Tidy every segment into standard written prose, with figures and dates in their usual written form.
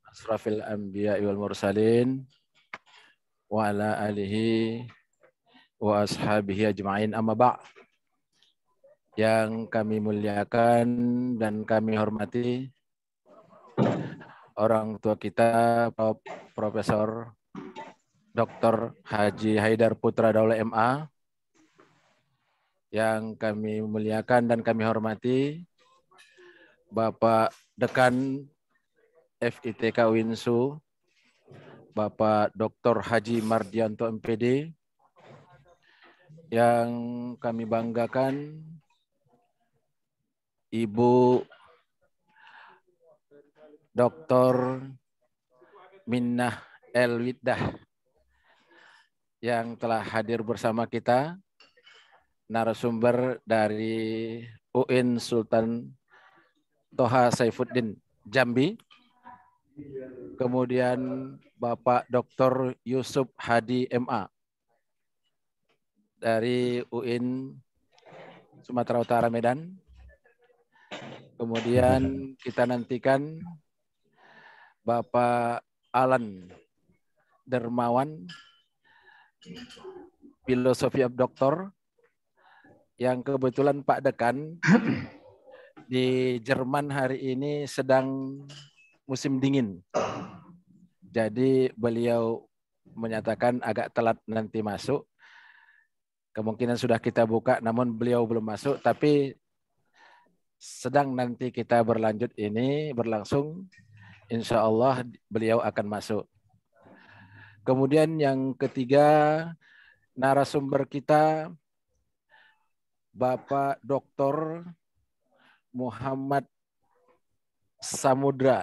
asrafil anbiya wal mursalin wa ala alihi wa ashabihi ajma'in, amma ba'. Yang kami muliakan dan kami hormati orang tua kita, Profesor Dr. Haji Haidar Putra Daula MA. Yang kami muliakan dan kami hormati Bapak Dekan FITK Winsu, Bapak Dr. Haji Mardianto MPD. Yang kami banggakan Ibu Dr. Minnah Elwidah yang telah hadir bersama kita, narasumber dari UIN Sultan Toha Saifuddin Jambi. Kemudian Bapak Dr. Yusuf Hadi MA dari UIN Sumatera Utara Medan. Kemudian kita nantikan Bapak Alan Dermawan, Filosofi of Doktor, yang kebetulan Pak Dekan di Jerman hari ini sedang musim dingin. Jadi beliau menyatakan agak telat nanti masuk. Kemungkinan sudah kita buka, namun beliau belum masuk, tapi sedang nanti kita berlanjut ini berlangsung, insya Allah beliau akan masuk. Kemudian yang ketiga, narasumber kita Bapak Dr. Muhammad Sahudra.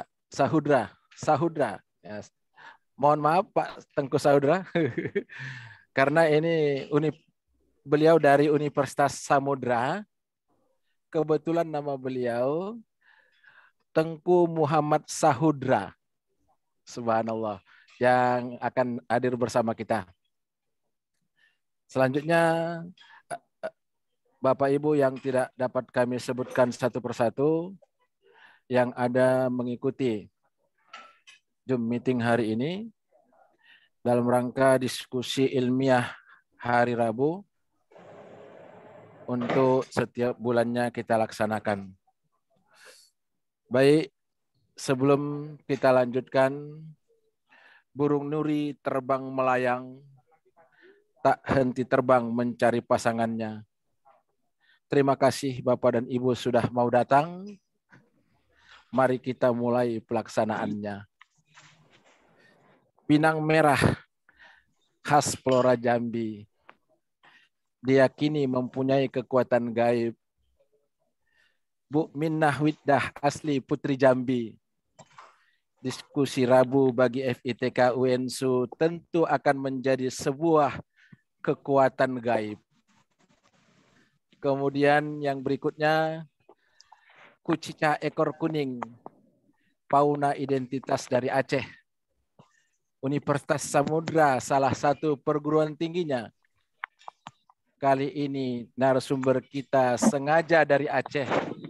Ya. Mohon maaf Pak Tengku Sahudra, karena ini beliau dari Universitas Samudra. Kebetulan nama beliau Tengku Muhammad Sahudra, subhanallah, yang akan hadir bersama kita. Selanjutnya Bapak Ibu yang tidak dapat kami sebutkan satu persatu yang ada mengikuti Zoom meeting hari ini dalam rangka diskusi ilmiah hari Rabu untuk setiap bulannya kita laksanakan. Baik, sebelum kita lanjutkan, burung nuri terbang melayang, tak henti terbang mencari pasangannya. Terima kasih Bapak dan Ibu sudah mau datang. Mari kita mulai pelaksanaannya. Pinang merah khas Flora Jambi diyakini mempunyai kekuatan gaib. Bu Minnah Widdah asli Putri Jambi. Diskusi Rabu bagi FITK UNSU tentu akan menjadi sebuah kekuatan gaib. Kemudian yang berikutnya, kucica ekor kuning, fauna identitas dari Aceh. Universitas Samudra, salah satu perguruan tingginya. Kali ini narasumber kita sengaja dari Aceh,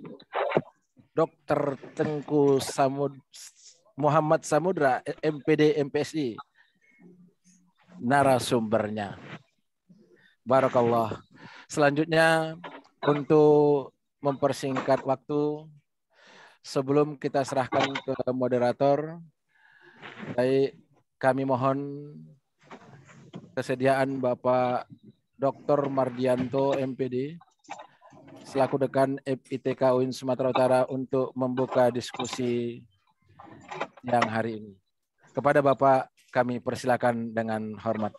Dr. Tengku Muhammad Samudra, MPD MPSI, narasumbernya. Barakallah. Selanjutnya, untuk mempersingkat waktu, sebelum kita serahkan ke moderator, baik, kami mohon kesediaan Bapak Dr. Mardianto MPD selaku Dekan FITK UIN Sumatera Utara untuk membuka diskusi yang hari ini. Kepada Bapak kami persilakan dengan hormat.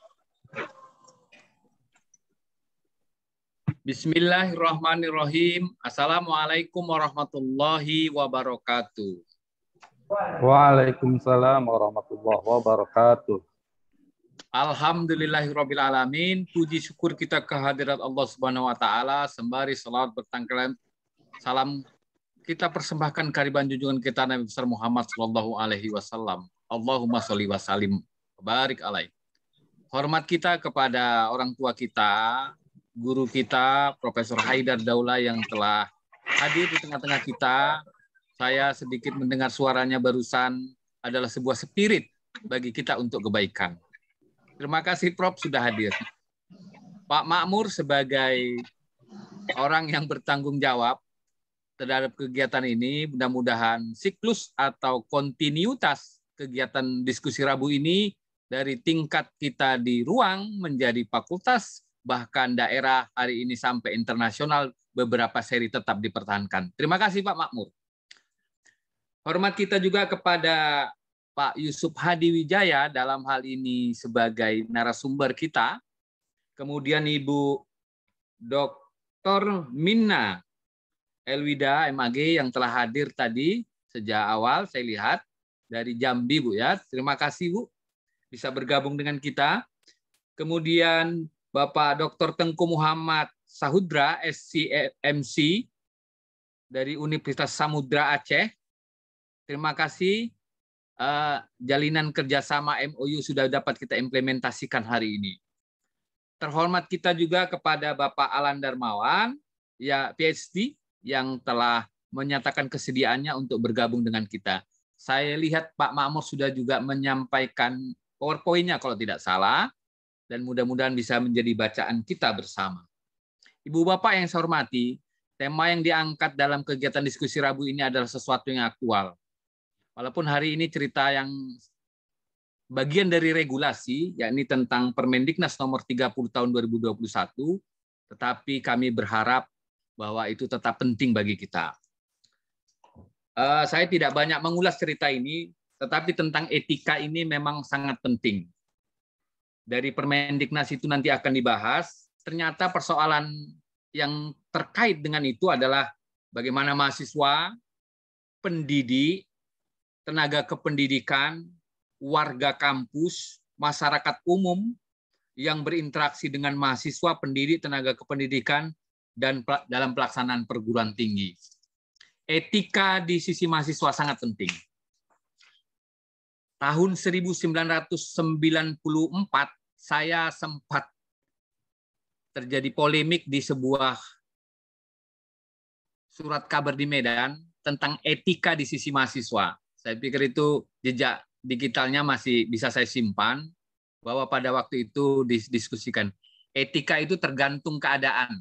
Bismillahirrahmanirrahim. Assalamualaikum warahmatullahi wabarakatuh. Waalaikumsalam warahmatullahi wabarakatuh. Alhamdulillahirabbil alamin. Puji syukur kita kehadirat Allah Subhanahu wa taala, sembari salawat bertangkalan salam kita persembahkan kehadiran junjungan kita Nabi besar Muhammad sallallahu alaihi wasallam. Allahumma sholli wa sallim barik alaihi. Hormat kita kepada orang tua kita, guru kita Profesor Haidar Daula yang telah hadir di tengah-tengah kita. Saya sedikit mendengar suaranya barusan. adalah sebuah spirit bagi kita untuk kebaikan. Terima kasih Prof sudah hadir. Pak Makmur sebagai orang yang bertanggung jawab terhadap kegiatan ini, mudah-mudahan siklus atau kontinuitas kegiatan diskusi Rabu ini dari tingkat kita di ruang menjadi fakultas, bahkan daerah hari ini sampai internasional, beberapa seri tetap dipertahankan. Terima kasih Pak Makmur. Hormat kita juga kepada Pak Yusuf Hadi Wijaya dalam hal ini sebagai narasumber kita. Kemudian Ibu Dr. Minna Elwida MAG yang telah hadir tadi sejak awal saya lihat dari Jambi Bu ya. Terima kasih Bu bisa bergabung dengan kita. Kemudian Bapak Dr. Tengku Muhammad Sahudra SCMC dari Universitas Samudra Aceh. Terima kasih. Jalinan kerjasama MOU sudah dapat kita implementasikan hari ini. Terhormat kita juga kepada Bapak Alan Darmawan, ya PhD, yang telah menyatakan kesediaannya untuk bergabung dengan kita. Saya lihat Pak Makmur sudah juga menyampaikan PowerPoint-nya kalau tidak salah, dan mudah-mudahan bisa menjadi bacaan kita bersama. Ibu Bapak yang saya hormati, tema yang diangkat dalam kegiatan diskusi Rabu ini adalah sesuatu yang aktual. Walaupun hari ini cerita yang bagian dari regulasi, yakni tentang Permendiknas nomor 30 tahun 2021, tetapi kami berharap bahwa itu tetap penting bagi kita. Saya tidak banyak mengulas cerita ini, tetapi tentang etika ini memang sangat penting. Dari Permendiknas itu nanti akan dibahas, ternyata persoalan yang terkait dengan itu adalah bagaimana mahasiswa, pendidik, tenaga kependidikan, warga kampus, masyarakat umum yang berinteraksi dengan mahasiswa, pendidik, tenaga kependidikan, dan dalam pelaksanaan perguruan tinggi. Etika di sisi mahasiswa sangat penting. Tahun 1994, saya sempat terjadi polemik di sebuah surat kabar di Medan tentang etika di sisi mahasiswa. Saya pikir itu jejak digitalnya masih bisa saya simpan, bahwa pada waktu itu didiskusikan etika itu tergantung keadaan.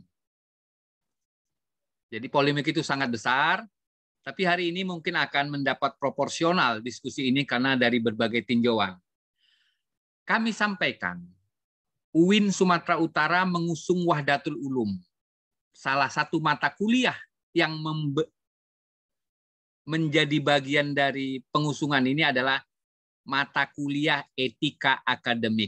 Jadi polemik itu sangat besar, tapi hari ini mungkin akan mendapat proporsional diskusi ini karena dari berbagai tinjauan. Kami sampaikan, UIN Sumatera Utara mengusung Wahdatul Ulum. Salah satu mata kuliah yang menjadi bagian dari pengusungan ini adalah mata kuliah etika akademik.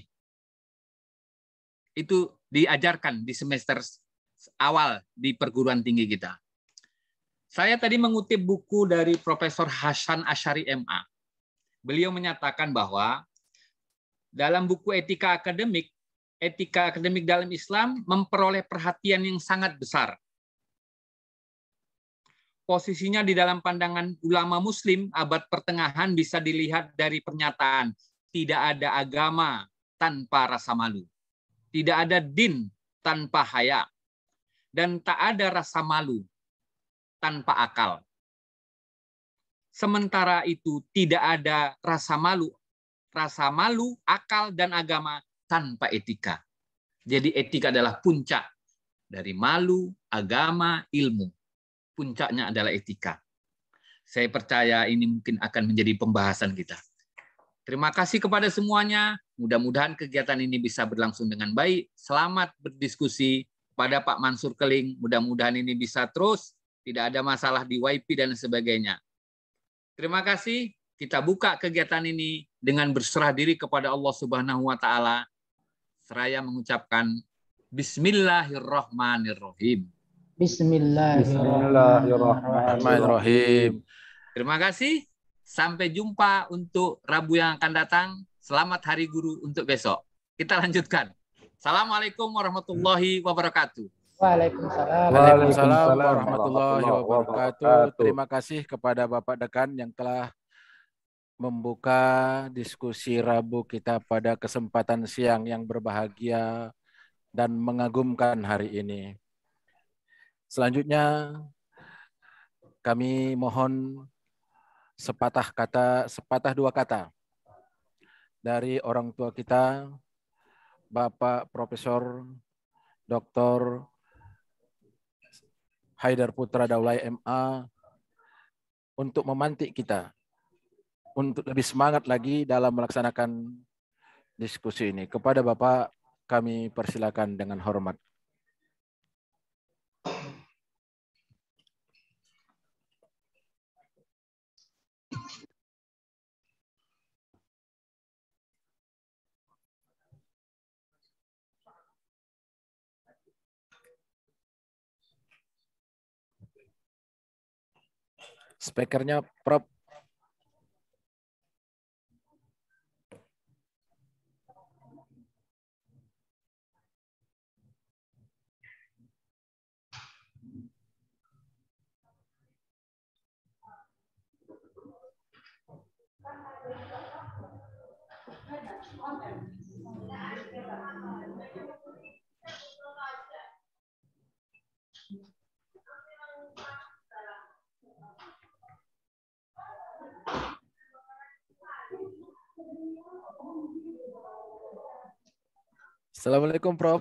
Itu diajarkan di semester awal di perguruan tinggi kita. Saya tadi mengutip buku dari Profesor Hasan Asyari MA. Beliau menyatakan bahwa dalam buku etika akademik dalam Islam memperoleh perhatian yang sangat besar. Posisinya di dalam pandangan ulama Muslim abad pertengahan bisa dilihat dari pernyataan tidak ada agama tanpa rasa malu, tidak ada din tanpa haya, dan tak ada rasa malu tanpa akal. Sementara itu tidak ada rasa malu, akal, dan agama tanpa etika. Jadi etika adalah puncak dari malu, agama, ilmu. Puncaknya adalah etika. Saya percaya ini mungkin akan menjadi pembahasan kita. Terima kasih kepada semuanya. Mudah-mudahan kegiatan ini bisa berlangsung dengan baik. Selamat berdiskusi. Pada Pak Mansur Keling, mudah-mudahan ini bisa terus. Tidak ada masalah di WiFi dan sebagainya. Terima kasih. Kita buka kegiatan ini dengan berserah diri kepada Allah Subhanahu wa Ta'ala. Seraya mengucapkan Bismillahirrahmanirrahim. Bismillahirrahmanirrahim. Terima kasih. Sampai jumpa untuk Rabu yang akan datang. Selamat Hari Guru untuk besok. Kita lanjutkan. Assalamualaikum warahmatullahi wabarakatuh. Waalaikumsalam warahmatullahi wabarakatuh. Terima kasih kepada Bapak Dekan yang telah membuka diskusi Rabu kita pada kesempatan siang yang berbahagia dan mengagumkan hari ini. Selanjutnya kami mohon sepatah dua kata dari orang tua kita, Bapak Profesor Dr. Haidar Putra Daulay MA, untuk memantik kita untuk lebih semangat lagi dalam melaksanakan diskusi ini. Kepada Bapak kami persilakan dengan hormat. Speakernya Prof. Assalamualaikum Prof.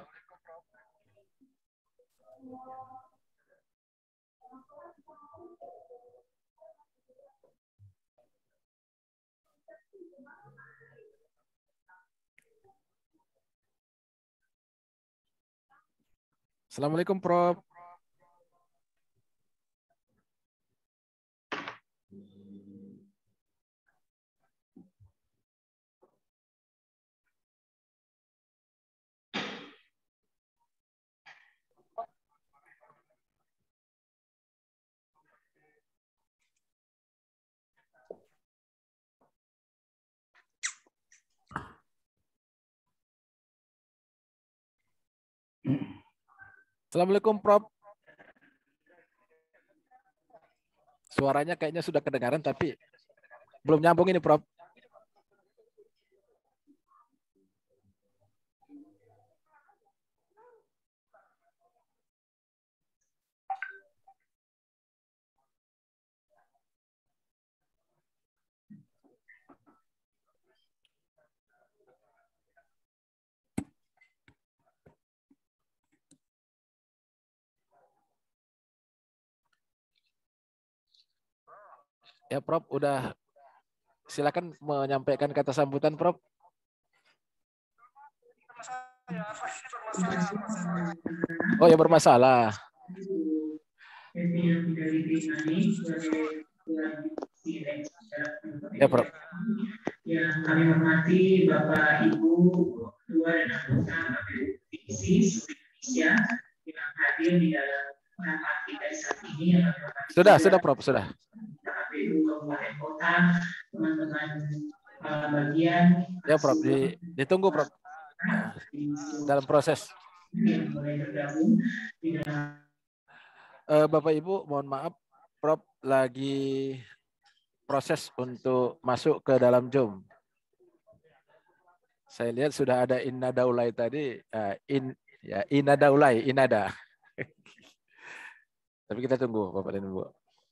Assalamualaikum Prof. Assalamualaikum Prof. Suaranya kayaknya sudah kedengaran tapi belum nyambung ini Prof. Ya Prof, udah silakan menyampaikan kata sambutan Prof. Oh ya bermasalah. Ya Prof. Yang kami hormati Bapak Ibu Ketua dan anggota KPU Divisi Indonesia yang hadir di dalam rapat kita saat ini yang kami hormati. Sudah Prof, sudah. KPU Kabupaten Kota, teman-teman bagian. Ya Prof, ditunggu Prof. Dalam proses. Yang mulai bergabung di dalam. Bapak Ibu, mohon maaf, Prof lagi proses untuk masuk ke dalam Zoom. Saya lihat sudah ada Inna Daulay tadi, Inna Daulay, Inada. Tapi kita tunggu, Bapak dan Ibu.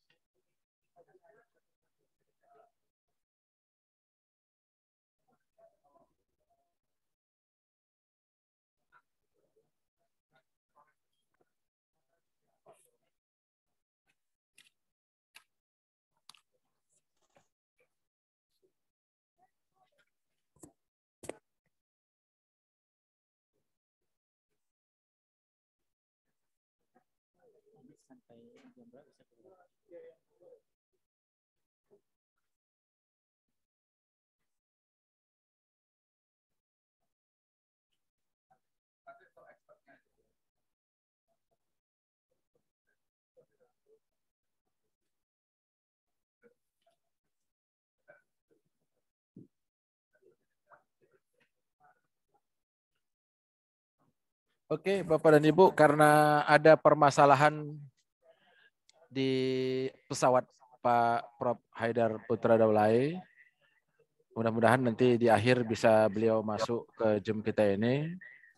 Oke, Bapak dan Ibu, karena ada permasalahan di pesawat Pak Prof Haidar Putra Daulay, mudah-mudahan nanti di akhir bisa beliau masuk ke Zoom kita ini.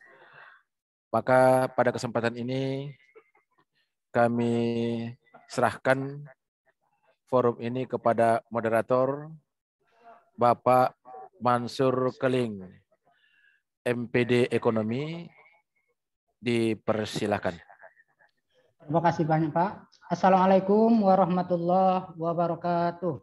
Maka pada kesempatan ini kami serahkan forum ini kepada moderator Bapak Mansur Keling, MPD Ekonomi, dipersilakan. Terima kasih banyak Pak. Assalamualaikum warahmatullahi wabarakatuh.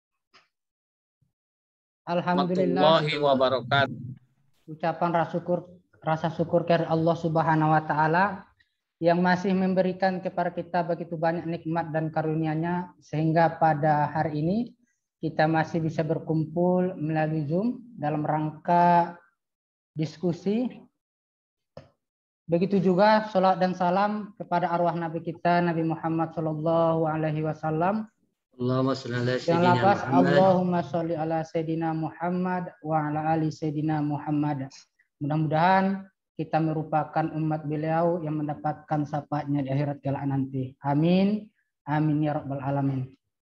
Alhamdulillah. Warahmatullahi wabarakatuh. Ucapan rasa syukur kepada Allah Subhanahu wa taala yang masih memberikan kepada kita begitu banyak nikmat dan karunia-Nya sehingga pada hari ini kita masih bisa berkumpul melalui Zoom dalam rangka diskusi. Begitu juga salat dan salam kepada arwah Nabi kita Nabi Muhammad sallallahu alaihi wasallam. Allahumma sholli ala Yang sayyidina lapas Muhammad. Allahumma sholli ala sayyidina Muhammad wa ala ali sayyidina Muhammad. Mudah-mudahan kita merupakan umat beliau yang mendapatkan syafaatnya di akhirat kelak nanti. Amin. Amin ya rabbal alamin.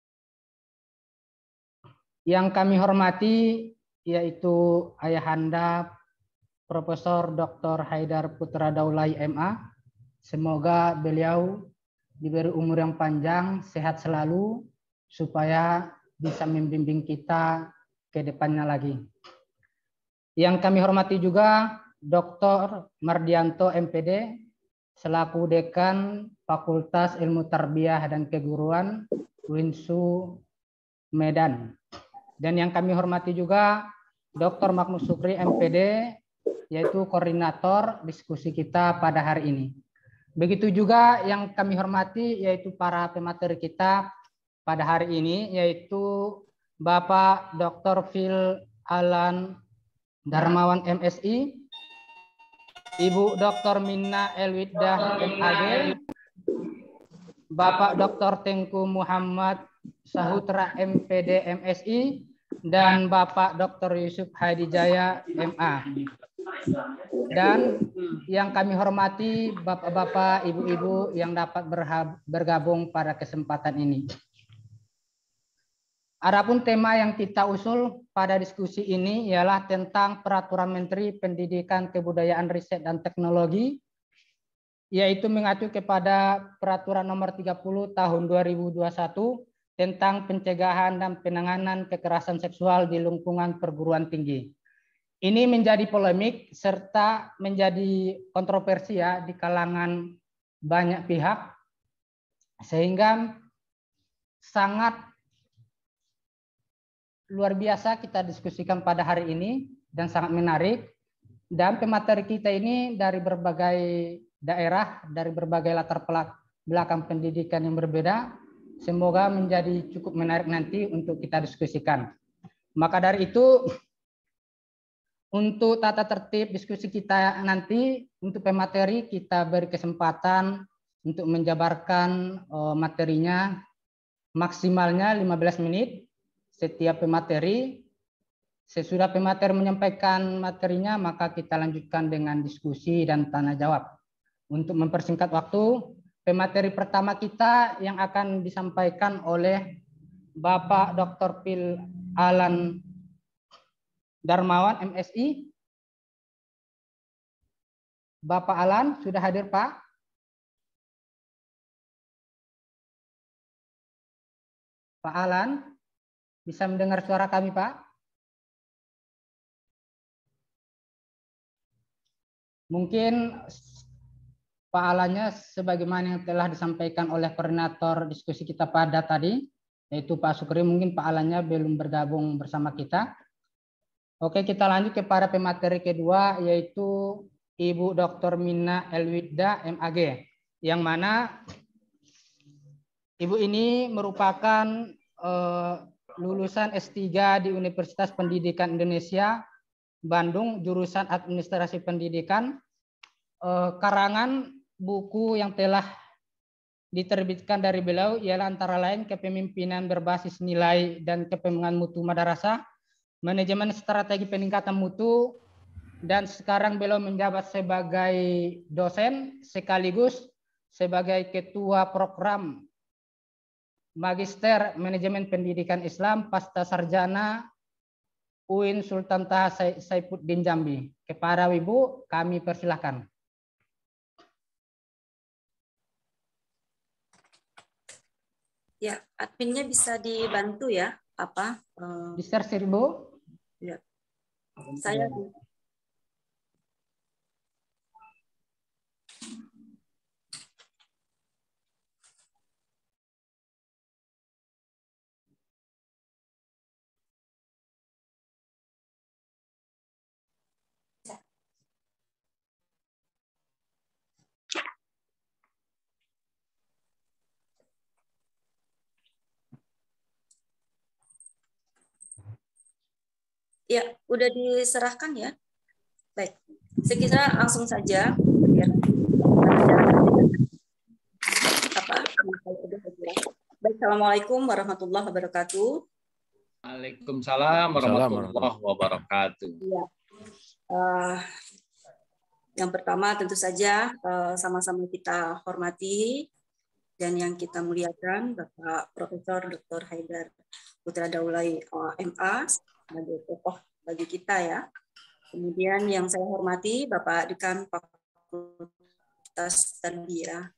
Yang kami hormati yaitu Ayahanda Profesor Dr. Haidar Putra Daulay MA. Semoga beliau diberi umur yang panjang, sehat selalu, supaya bisa membimbing kita ke depannya lagi. Yang kami hormati juga Dr. Mardianto MPD selaku Dekan Fakultas Ilmu Tarbiyah dan Keguruan UINSU Medan. Dan yang kami hormati juga Dr. Magnus Sukri MPD yaitu koordinator diskusi kita pada hari ini. Begitu juga yang kami hormati yaitu para pemateri kita pada hari ini yaitu Bapak Dr. Phil Alan Darmawan MSI, Ibu Dr. Minna Elwiddah MAG, Bapak Dr. Tengku Muhammad Sahutra MPD MSI, dan Bapak Dr. Yusuf Hadijaya MA. Dan yang kami hormati Bapak-bapak, Ibu-ibu yang dapat bergabung pada kesempatan ini. Adapun tema yang kita usul pada diskusi ini ialah tentang Peraturan Menteri Pendidikan, Kebudayaan, Riset, dan Teknologi, yaitu mengacu kepada Peraturan Nomor 30 Tahun 2021 tentang pencegahan dan penanganan kekerasan seksual di lingkungan perguruan tinggi. Ini menjadi polemik serta menjadi kontroversi ya di kalangan banyak pihak, sehingga sangat luar biasa kita diskusikan pada hari ini dan sangat menarik. Dan pemateri kita ini dari berbagai daerah, dari berbagai latar belakang pendidikan yang berbeda. Semoga menjadi cukup menarik nanti untuk kita diskusikan. Maka dari itu, untuk tata tertib diskusi kita nanti, untuk pemateri kita beri kesempatan untuk menjabarkan materinya maksimalnya 15 menit. Setiap pemateri, sesudah pemateri menyampaikan materinya, maka kita lanjutkan dengan diskusi dan tanya jawab. Untuk mempersingkat waktu, pemateri pertama kita yang akan disampaikan oleh Bapak Dr. Phil Alan Darmawan, MSI. Bapak Alan, sudah hadir Pak? Pak Alan? Bisa mendengar suara kami, Pak? Mungkin Pak Alannya sebagaimana yang telah disampaikan oleh koordinator diskusi kita pada tadi, yaitu Pak Sukri, mungkin Pak Alannya belum bergabung bersama kita. Oke, kita lanjut kepada pemateri kedua, yaitu Ibu Dr. Minna Elwiddah MAG, yang mana Ibu ini merupakan lulusan S3 di Universitas Pendidikan Indonesia, Bandung, jurusan Administrasi Pendidikan. Karangan buku yang telah diterbitkan dari beliau ialah antara lain Kepemimpinan Berbasis Nilai dan Kepemimpinan Mutu Madrasah, Manajemen Strategi Peningkatan Mutu, dan sekarang beliau menjabat sebagai dosen sekaligus sebagai Ketua Program Magister Manajemen Pendidikan Islam Pasca Sarjana UIN Sultan Taha Saifuddin Jambi. Kepada Ibu, kami persilahkan. Ya, adminnya bisa dibantu ya, apa? Di-share, Bu. Ya. Saya ya, udah diserahkan ya. Baik, saya kira langsung saja biar apa? Baik, assalamualaikum warahmatullahi wabarakatuh. Waalaikumsalam warahmatullahi wabarakatuh. Ya. Yang pertama tentu saja sama-sama kita hormati dan yang kita muliakan Bapak Profesor Dr. Haidar Putra Daulay MA sebagai tokoh bagi kita ya. Kemudian yang saya hormati Bapak Dekan Fakultas Tarbiyah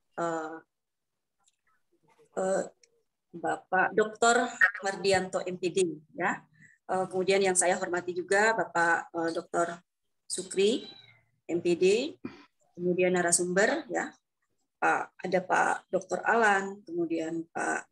Bapak Dr. Mardianto MPD ya. Kemudian yang saya hormati juga Bapak Dr. Sukri MPD, kemudian narasumber ya. Ada Pak Dr. Alan, kemudian Pak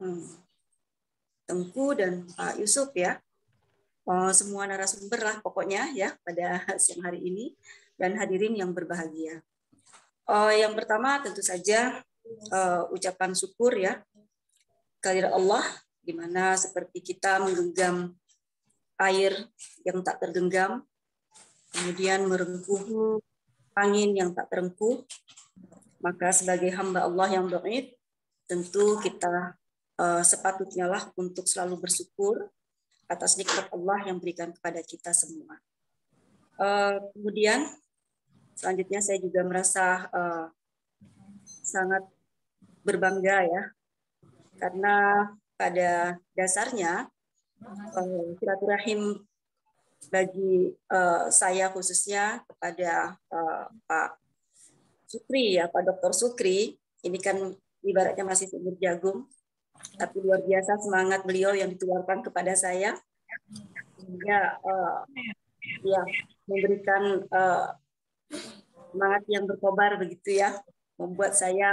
Tengku dan Pak Yusuf ya. Semua narasumber lah pokoknya ya pada siang hari ini dan hadirin yang berbahagia. Yang pertama tentu saja ucapan syukur ya kehadirat Allah, di mana seperti kita menggenggam air yang tak tergenggam, kemudian merengkuh angin yang tak terengkuh, maka sebagai hamba Allah yang dhaif, tentu kita sepatutnya lah untuk selalu bersyukur atas nikmat Allah yang berikan kepada kita semua. Kemudian selanjutnya saya juga merasa sangat berbangga ya, karena pada dasarnya silaturahim bagi saya khususnya kepada Pak Sukri ya, Pak Dr. Sukri, ini kan ibaratnya masih seumur jagung, tapi luar biasa semangat beliau yang ditularkan kepada saya, sehingga ya memberikan semangat yang berkobar begitu ya, membuat saya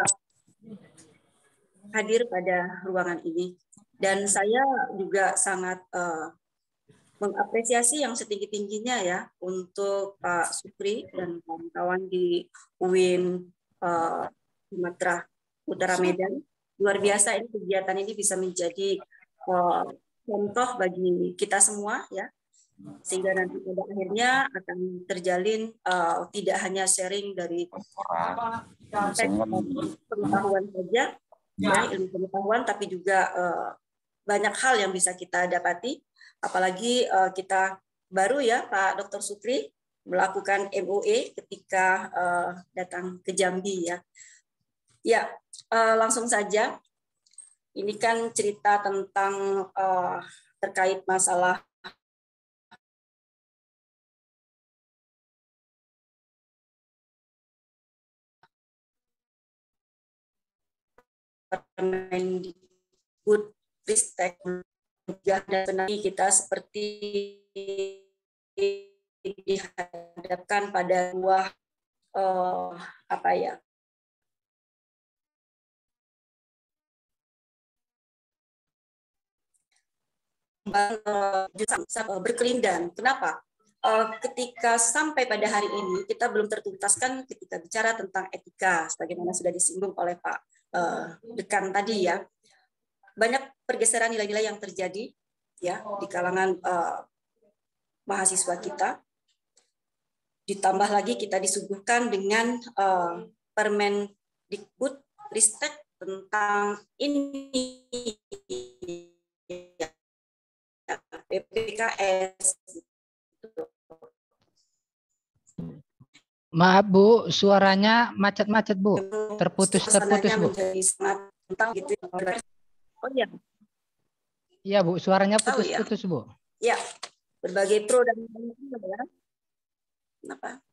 hadir pada ruangan ini. Dan saya juga sangat mengapresiasi yang setinggi-tingginya ya untuk Pak Sukri dan kawan-kawan di UIN Sumatera Utara Medan. Luar biasa ini kegiatan ini bisa menjadi contoh bagi kita semua ya, sehingga nanti pada akhirnya akan terjalin tidak hanya sharing dari pengetahuan saja, ya, ilmu pengetahuan, tapi juga banyak hal yang bisa kita dapati. Apalagi kita baru ya Pak Dr. Sukri melakukan MOE ketika datang ke Jambi ya. Ya, langsung saja. Ini kan cerita tentang terkait masalah Permendikbud Ristek dan kita seperti dihadapkan pada buah apa ya, berkelindan. Kenapa? Ketika sampai pada hari ini kita belum tertuntaskan ketika bicara tentang etika, sebagaimana sudah disinggung oleh Pak Dekan tadi ya. Banyak pergeseran nilai-nilai yang terjadi ya di kalangan mahasiswa kita. Ditambah lagi kita disuguhkan dengan Permendikbud Ristek tentang ini PPKS. Maaf Bu, suaranya macet-macet Bu, terputus Bu. Menjadi sangat tentang gitu. Oh iya. Iya Bu, suaranya putus-putus Bu. Ya, berbagai pro dan kontra ya. Kenapa?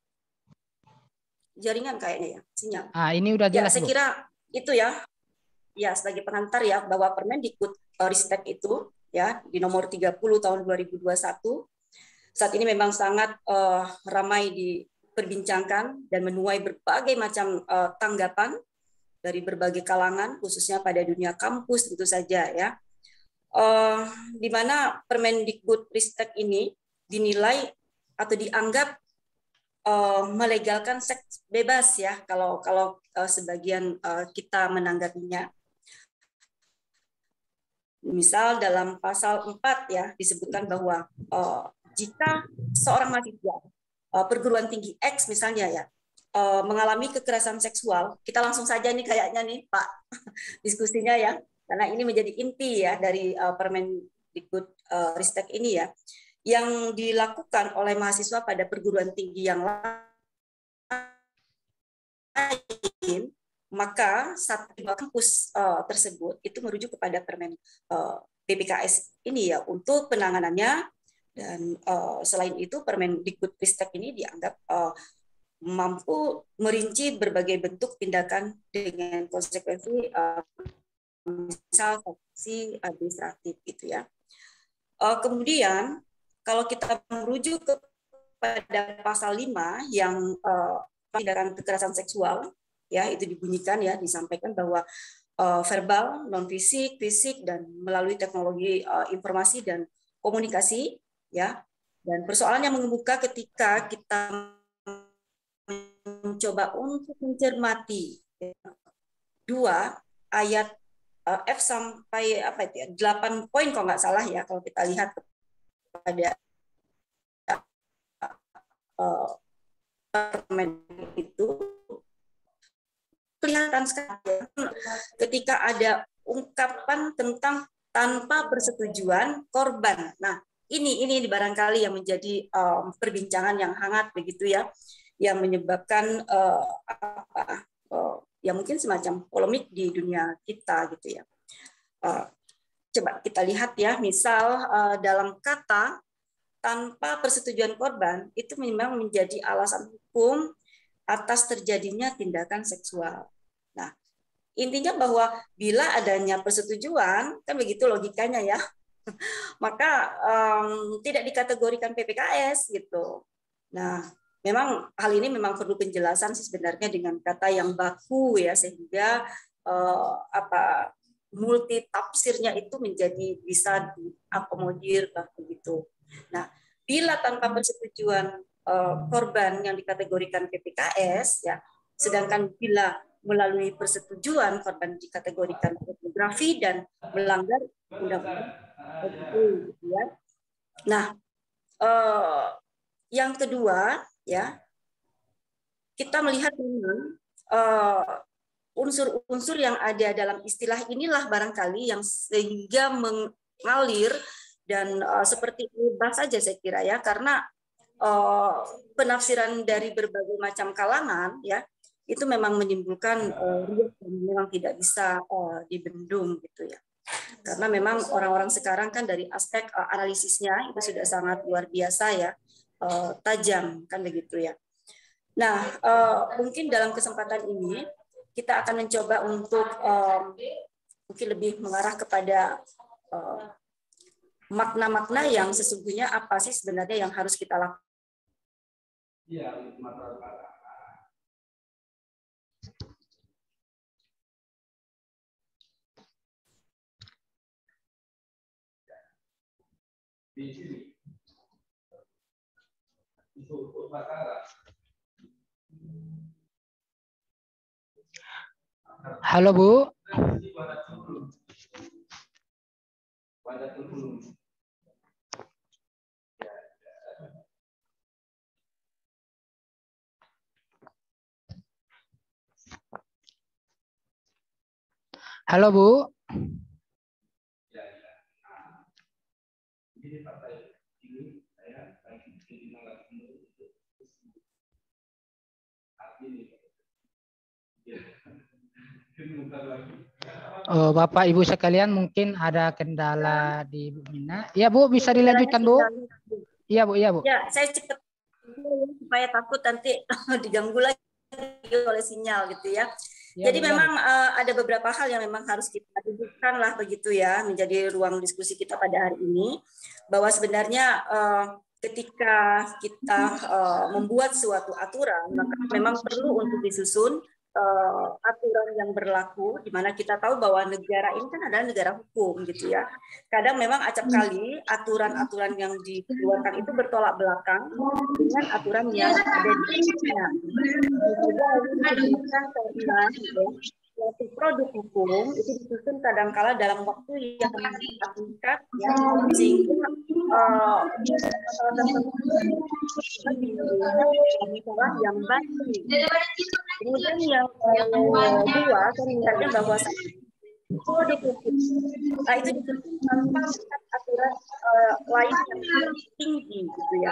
Jaringan kayaknya ya, sinyal. Ini udah jelas ya, saya Bu. kira itu ya. ya sebagai pengantar ya bahwa Permendikbud Ristek itu ya di nomor 30 tahun 2021 saat ini memang sangat ramai diperbincangkan dan menuai berbagai macam tanggapan dari berbagai kalangan, khususnya pada dunia kampus tentu saja ya. Di mana Permendikbud Ristek ini dinilai atau dianggap melegalkan seks bebas ya kalau sebagian kita menanggapinya. Misal dalam pasal 4 ya disebutkan bahwa jika seorang mahasiswa perguruan tinggi X misalnya ya mengalami kekerasan seksual, kita langsung saja nih kayaknya nih Pak diskusinya ya, karena ini menjadi inti ya dari Permendikbud Ristek ini ya, yang dilakukan oleh mahasiswa pada perguruan tinggi yang lain, maka satu kampus tersebut itu merujuk kepada Permen PPKS ini ya untuk penanganannya, dan selain itu Permendikbud Ristek ini dianggap mampu merinci berbagai bentuk tindakan dengan konsekuensi misal sanksi administratif gitu ya. Kemudian kalau kita merujuk kepada pasal 5 yang tindakan kekerasan seksual ya itu dibunyikan ya disampaikan bahwa verbal, non fisik, fisik dan melalui teknologi informasi dan komunikasi ya. Dan persoalannya mengemuka ketika kita mencoba untuk mencermati 2 ayat F sampai 8 poin kalau nggak salah ya kalau kita lihat pada permen itu kelihatan sekali ketika ada ungkapan tentang tanpa persetujuan korban. Nah, ini barangkali yang menjadi perbincangan yang hangat begitu ya, yang menyebabkan ya mungkin semacam polemik di dunia kita gitu ya. Coba kita lihat ya, misal dalam kata tanpa persetujuan korban itu memang menjadi alasan hukum atas terjadinya tindakan seksual. Nah, intinya bahwa bila adanya persetujuan, kan begitu logikanya ya, maka tidak dikategorikan PPKS gitu. Nah, memang hal ini memang perlu penjelasan sih sebenarnya dengan kata yang baku ya, sehingga multi tafsirnya itu menjadi bisa diakomodir begitu. Nah, bila tanpa persetujuan korban yang dikategorikan PPKS ya, sedangkan bila melalui persetujuan korban dikategorikan pornografi dan melanggar undang-undang gitu ya. Nah, yang kedua ya, kita melihat memang unsur-unsur yang ada dalam istilah inilah barangkali yang sehingga mengalir dan seperti bebas saja saya kira ya, karena penafsiran dari berbagai macam kalangan ya itu memang menimbulkan riak dan memang tidak bisa dibendung gitu ya, karena memang orang-orang sekarang kan dari aspek analisisnya itu sudah sangat luar biasa ya, tajam kan begitu ya. Nah, mungkin dalam kesempatan ini kita akan mencoba untuk mungkin lebih mengarah kepada makna-makna yang sesungguhnya apa sih sebenarnya yang harus kita lakukan. Di sini. Itu Bakara. Halo Bu. Halo Bu. Oh, Bapak Ibu sekalian mungkin ada kendala di Bu Mina. Ya Bu, bisa dilanjutkan Bu? Iya Bu, iya Bu. Ya, saya cepat supaya takut nanti diganggu lagi oleh sinyal gitu ya. Ya, Jadi memang ada beberapa hal yang memang harus kita dudukkan lah begitu ya, menjadi ruang diskusi kita pada hari ini, bahwa sebenarnya ketika kita membuat suatu aturan, maka memang perlu untuk disusun aturan yang berlaku, di mana kita tahu bahwa negara ini kan adalah negara hukum gitu ya. Kadang memang acap kali aturan-aturan yang dikeluarkan itu bertolak belakang dengan aturan yang ada di Indonesia. Suatu produk hukum itu disusun kadangkala dalam waktu yang singkat, ya, sehingga masalah yang baik. Kemudian yang kedua, saya melihatnya bahwa produk hukum itu disusun tanpa aturan lain yang tinggi, gitu ya.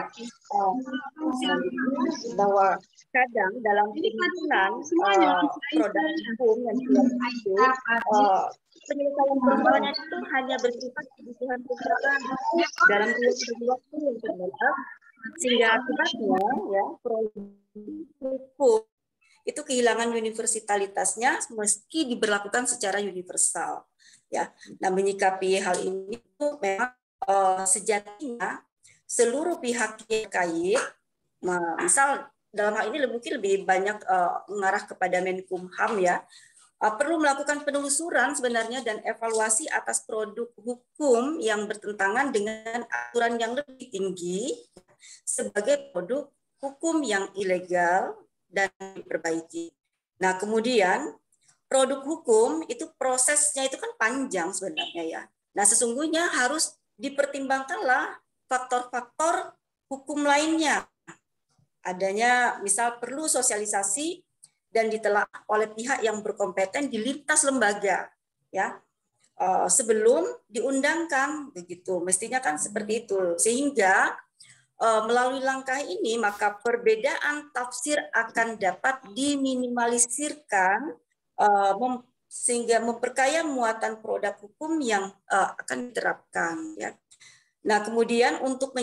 Bahwa kadang dalam penyusunan produk hukum yang itu penyelesaian persoalannya itu hanya bersifat kebutuhan perusahaan dalam waktu yang terbatas, sehingga akibatnya ya produk hukum itu kehilangan universalitasnya meski diberlakukan secara universal. Ya, nah menyikapi hal ini itu memang sejatinya seluruh pihak yang terkait, misal dalam hal ini mungkin lebih banyak mengarah kepada Menkumham ya, perlu melakukan penelusuran sebenarnya dan evaluasi atas produk hukum yang bertentangan dengan aturan yang lebih tinggi sebagai produk hukum yang ilegal dan diperbaiki. Nah, kemudian produk hukum itu prosesnya itu kan panjang sebenarnya ya. Nah, sesungguhnya harus dipertimbangkanlah faktor-faktor hukum lainnya. Adanya misal perlu sosialisasi dan ditelaah oleh pihak yang berkompeten di lintas lembaga ya. Sebelum diundangkan begitu. Mestinya kan seperti itu. Sehingga melalui langkah ini maka perbedaan tafsir akan dapat diminimalisirkan sehingga memperkaya muatan produk hukum yang akan diterapkan ya. Nah, kemudian untuk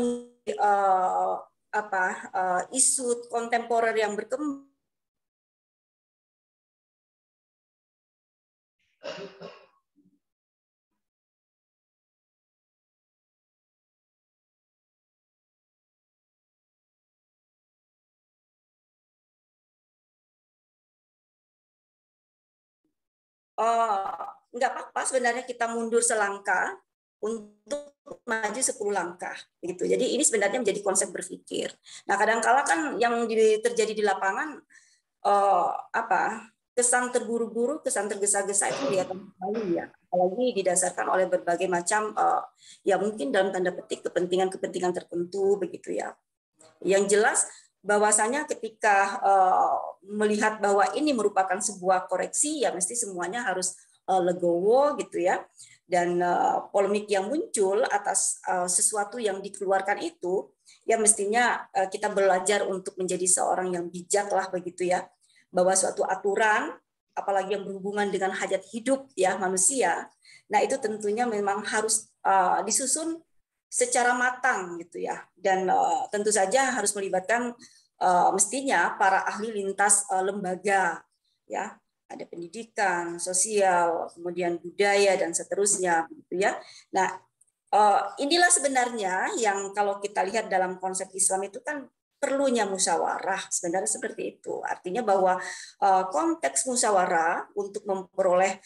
isu kontemporer yang berkembang nggak apa-apa sebenarnya kita mundur selangkah untuk maju 10 langkah gitu. Jadi ini sebenarnya menjadi konsep berpikir. Nah, kadang-kala kan yang terjadi di lapangan kesan terburu-buru, kesan tergesa-gesa itu kelihatan sekali ya. Apalagi didasarkan oleh berbagai macam ya mungkin dalam tanda petik kepentingan-kepentingan tertentu begitu ya. Yang jelas bahwasanya ketika melihat bahwa ini merupakan sebuah koreksi ya mesti semuanya harus legowo gitu ya, dan polemik yang muncul atas sesuatu yang dikeluarkan itu ya mestinya kita belajar untuk menjadi seorang yang bijak lah begitu ya, bahwa suatu aturan apalagi yang berhubungan dengan hajat hidup ya manusia, nah itu tentunya memang harus disusun secara matang gitu ya, dan tentu saja harus melibatkan mestinya para ahli lintas lembaga ya, ada pendidikan, sosial, kemudian budaya dan seterusnya gitu ya. Nah, inilah sebenarnya yang kalau kita lihat dalam konsep Islam itu kan perlunya musyawarah, sebenarnya seperti itu. Artinya bahwa konteks musyawarah untuk memperoleh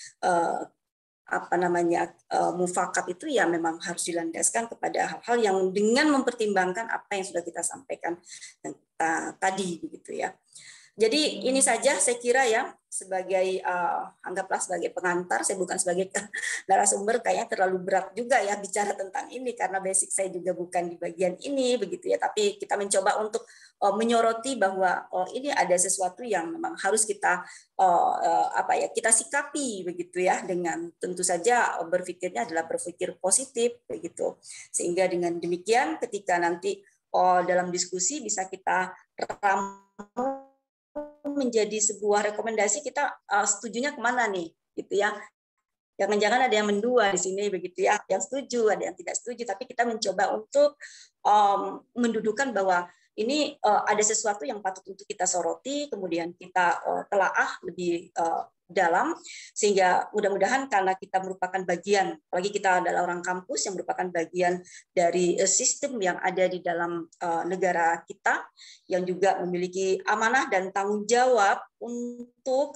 mufakat itu ya memang harus dilandaskan kepada hal-hal yang dengan mempertimbangkan apa yang sudah kita sampaikan tadi begitu ya. Jadi ini saja saya kira ya, sebagai anggaplah sebagai pengantar, saya bukan sebagai narasumber, kayaknya terlalu berat juga ya bicara tentang ini karena basic saya juga bukan di bagian ini begitu ya, tapi kita mencoba untuk menyoroti bahwa ini ada sesuatu yang memang harus kita kita sikapi begitu ya, dengan tentu saja berpikirnya adalah berpikir positif begitu, sehingga dengan demikian ketika nanti dalam diskusi bisa kita ramu menjadi sebuah rekomendasi, kita setujunya kemana nih gitu ya. Jangan-jangan ada yang mendua di sini begitu ya, yang setuju, ada yang tidak setuju, tapi kita mencoba untuk mendudukan bahwa ini ada sesuatu yang patut untuk kita soroti, kemudian kita telaah lebih dalam, sehingga mudah-mudahan karena kita merupakan bagian, apalagi kita adalah orang kampus yang merupakan bagian dari sistem yang ada di dalam negara kita, yang juga memiliki amanah dan tanggung jawab untuk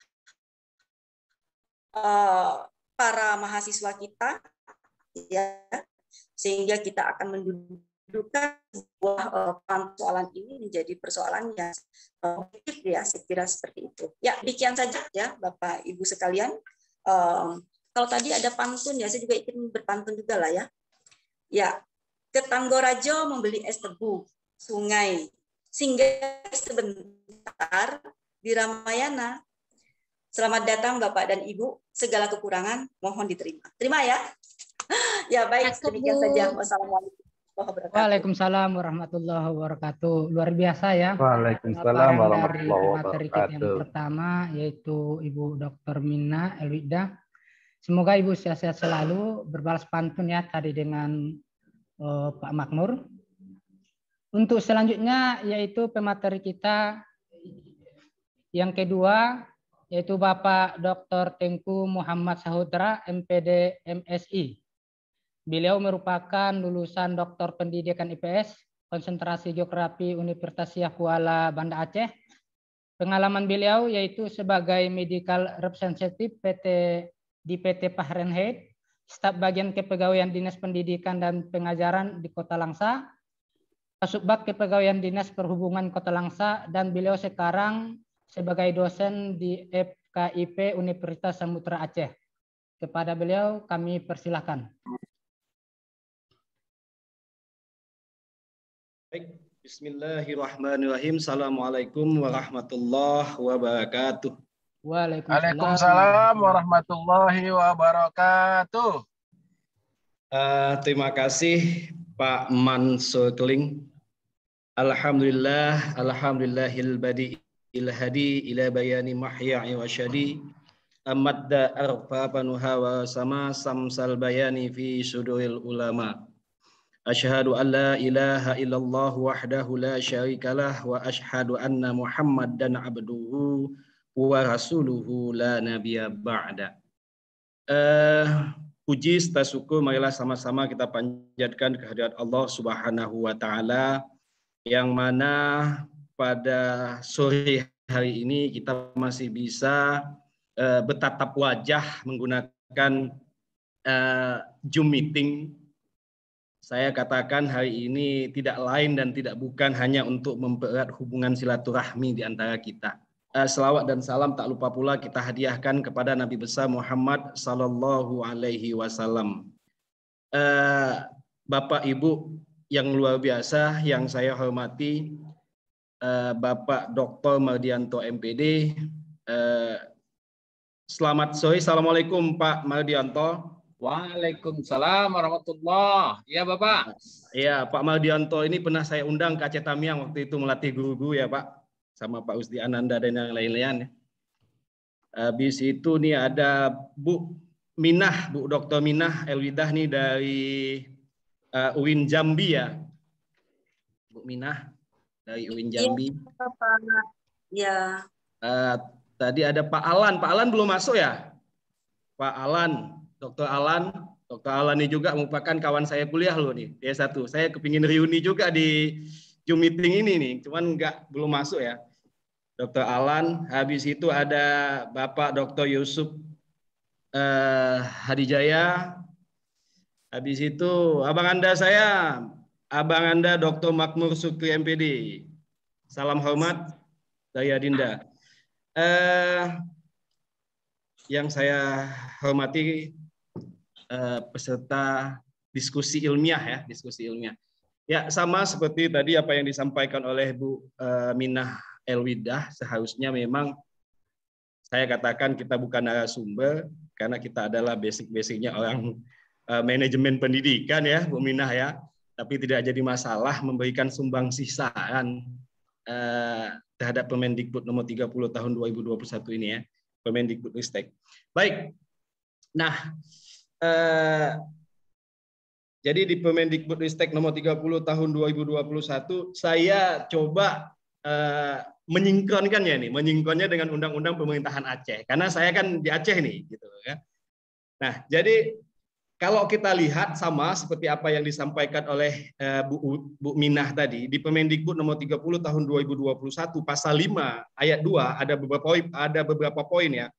para mahasiswa kita, ya, sehingga kita akan mendudukan sebuah persoalan ini menjadi persoalan yang objektif, ya, saya kira seperti itu. Ya, demikian saja ya Bapak Ibu sekalian. Kalau tadi ada pantun, ya saya juga ingin berpantun juga lah ya. Ya, ke Tanggorajo membeli es tebu, sungai, singgah sebentar di Ramayana. Selamat datang Bapak dan Ibu, segala kekurangan mohon diterima. Terima ya. Ya baik, demikian saja. Wassalamualaikum warahmatullahi wabarakatuh. Waalaikumsalam warahmatullahi wabarakatuh. Luar biasa ya. Waalaikumsalam Dari warahmatullahi materi kita yang wabarakatuh. pertama yaitu Ibu Dr. Mina Elwida. Semoga Ibu sehat-sehat selalu, berbalas pantun ya tadi dengan Pak Makmur. Untuk selanjutnya yaitu pemateri kita yang kedua yaitu Bapak Dr. Tengku Muhammad Sahutra, MPD MSI. Beliau merupakan lulusan Doktor Pendidikan IPS, konsentrasi Geografi Universitas Syiah Kuala, Banda Aceh. Pengalaman beliau yaitu sebagai medical representative di PT Fahrenheit, staf bagian kepegawaian Dinas Pendidikan dan Pengajaran di Kota Langsa, Kasubag Kepegawaian Dinas Perhubungan Kota Langsa, dan beliau sekarang sebagai dosen di FKIP Universitas Samudra Aceh. Kepada beliau kami persilahkan. Baik, bismillahirrahmanirrahim. Assalamualaikum warahmatullahi wabarakatuh. Waalaikumsalam warahmatullahi wabarakatuh. Terima kasih Pak Mansur Keling. Alhamdulillah, alhamdulillahil badi'il hadi ila bayani mahya'i wa syadi. Amadda arfa panuha wa sama samsal bayani fi suduril ulama. Asyhadu an la ilaha illallah wahdahu la syarikalah wa asyhadu anna Muhammadan abduhu wa rasuluhu la nabiyya ba'da. Puji serta syukur marilah sama-sama kita panjatkan kehadirat Allah Subhanahu wa taala, yang mana pada sore hari ini kita masih bisa bertatap wajah menggunakan Zoom meeting. Saya katakan hari ini tidak lain dan tidak bukan hanya untuk mempererat hubungan silaturahmi di antara kita. Selawat dan salam tak lupa pula kita hadiahkan kepada Nabi besar Muhammad sallallahu alaihi wasallam. Bapak Ibu yang luar biasa yang saya hormati, Bapak Dr. Mardianto MPD. Selamat sore. Assalamualaikum Pak Mardianto. Waalaikumsalam warahmatullahi. Ya Bapak. Ya, Pak Mardianto ini pernah saya undang ke Aceh Tamiang waktu itu melatih guru-guru ya Pak, sama Pak Usdi Ananda dan yang lain-lain. Habis itu nih ada Bu Minah, Bu Dr. Minah Elwidah nih dari UIN Jambi ya. Bu Minah dari UIN Jambi. Ya, Bapak. Ya. Tadi ada Pak Alan. Pak Alan belum masuk ya? Pak Alan. Dr. Alan ini juga merupakan kawan saya kuliah loh nih, D1. Saya kepingin reuni juga di Zoom meeting ini nih, cuman belum masuk ya. Dr. Alan, habis itu ada Bapak Dr. Yusuf Hadijaya. Habis itu abang anda saya, abang anda Dr. Makmur Sukri MPD. Salam hormat dari Adinda. Yang saya hormati peserta diskusi ilmiah ya, diskusi ilmiah. Ya, sama seperti tadi apa yang disampaikan oleh Bu Minah Elwidah, seharusnya memang saya katakan kita bukan narasumber karena kita adalah basic-basicnya orang manajemen pendidikan ya, Bu Minah ya. Tapi tidak jadi masalah memberikan sumbangsi saran terhadap Permendikbud nomor 30 tahun 2021 ini ya, Permendikbudristek. Baik. Nah, jadi di Permendikbudristek nomor 30 tahun 2021 saya coba menyingkronnya dengan undang-undang pemerintahan Aceh. Karena saya kan di Aceh nih, gitu ya. Nah, jadi kalau kita lihat sama seperti apa yang disampaikan oleh Bu Minah tadi di Permendikbud nomor 30 tahun 2021 pasal 5 ayat 2 ada beberapa poin ya.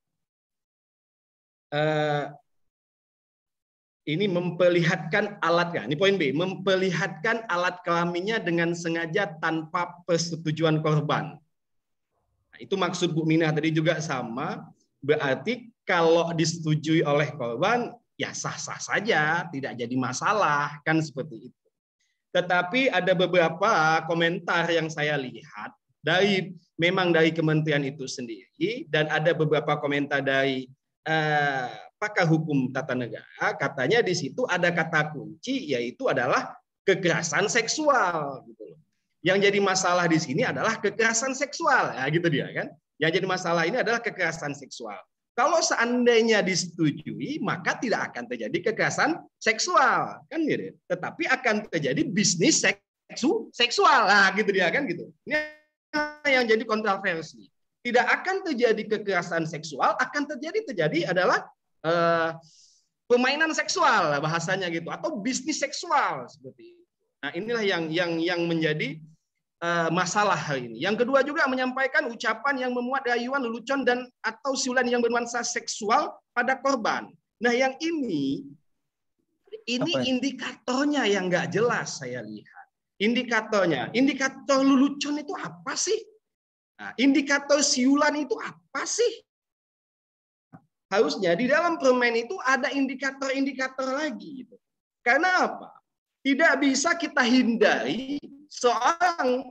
Ini memperlihatkan alatnya. Ini poin B, memperlihatkan alat kelaminnya dengan sengaja tanpa persetujuan korban. Nah, itu maksud Bu Minah tadi juga sama. Berarti kalau disetujui oleh korban, ya sah-sah saja, tidak jadi masalah, kan seperti itu. Tetapi ada beberapa komentar yang saya lihat memang dari kementerian itu sendiri, dan ada beberapa komentar dari pakar hukum tata negara, katanya di situ ada kata kunci yaitu adalah kekerasan seksual gitu loh. Yang jadi masalah di sini adalah kekerasan seksual, ya gitu dia kan. Yang jadi masalah ini adalah kekerasan seksual. Kalau seandainya disetujui, maka tidak akan terjadi kekerasan seksual, kan gitu. Tetapi akan terjadi bisnis seksual, nah gitu dia kan gitu. Ini yang jadi kontroversi. Tidak akan terjadi kekerasan seksual, akan terjadi adalah permainan seksual bahasanya gitu, atau bisnis seksual seperti itu. Nah, inilah yang menjadi masalah hari ini. Yang kedua juga menyampaikan ucapan yang memuat rayuan, lelucon dan atau siulan yang bernuansa seksual pada korban. Nah, yang ini indikatornya yang nggak jelas saya lihat. Indikator lelucon itu apa sih? Nah, indikator siulan itu apa sih? Harusnya di dalam permen itu ada indikator-indikator lagi. Gitu. Karena apa? Tidak bisa kita hindari seorang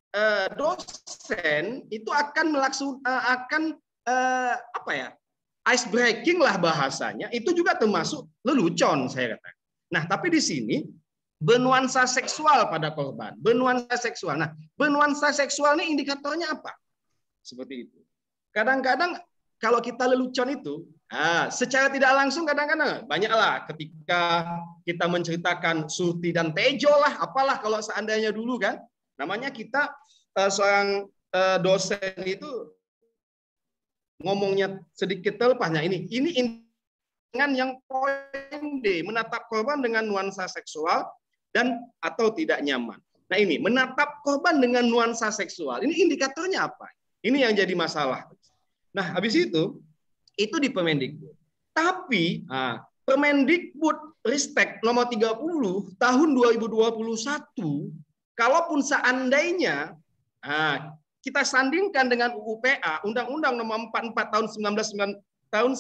dosen itu akan ice breaking lah bahasanya. Itu juga termasuk lelucon saya katakan. Nah, tapi di sini bernuansa seksual pada korban. Bernuansa seksual. Nah, bernuansa seksual ini indikatornya apa? Seperti itu. Kadang-kadang kalau kita lelucon itu, secara tidak langsung kadang-kadang banyaklah ketika kita menceritakan Surti dan Tejo lah, apalah kalau seandainya dulu kan, namanya kita seorang dosen itu ngomongnya sedikit terlepasnya ini dengan yang poin D, menatap korban dengan nuansa seksual dan atau tidak nyaman. Nah ini menatap korban dengan nuansa seksual, ini indikatornya apa? Ini yang jadi masalah. Nah, habis itu di Permendikbud. Tapi Permendikbud Ristek nomor 30 tahun 2021, kalaupun seandainya kita sandingkan dengan UU PA, Undang-Undang nomor 44 tahun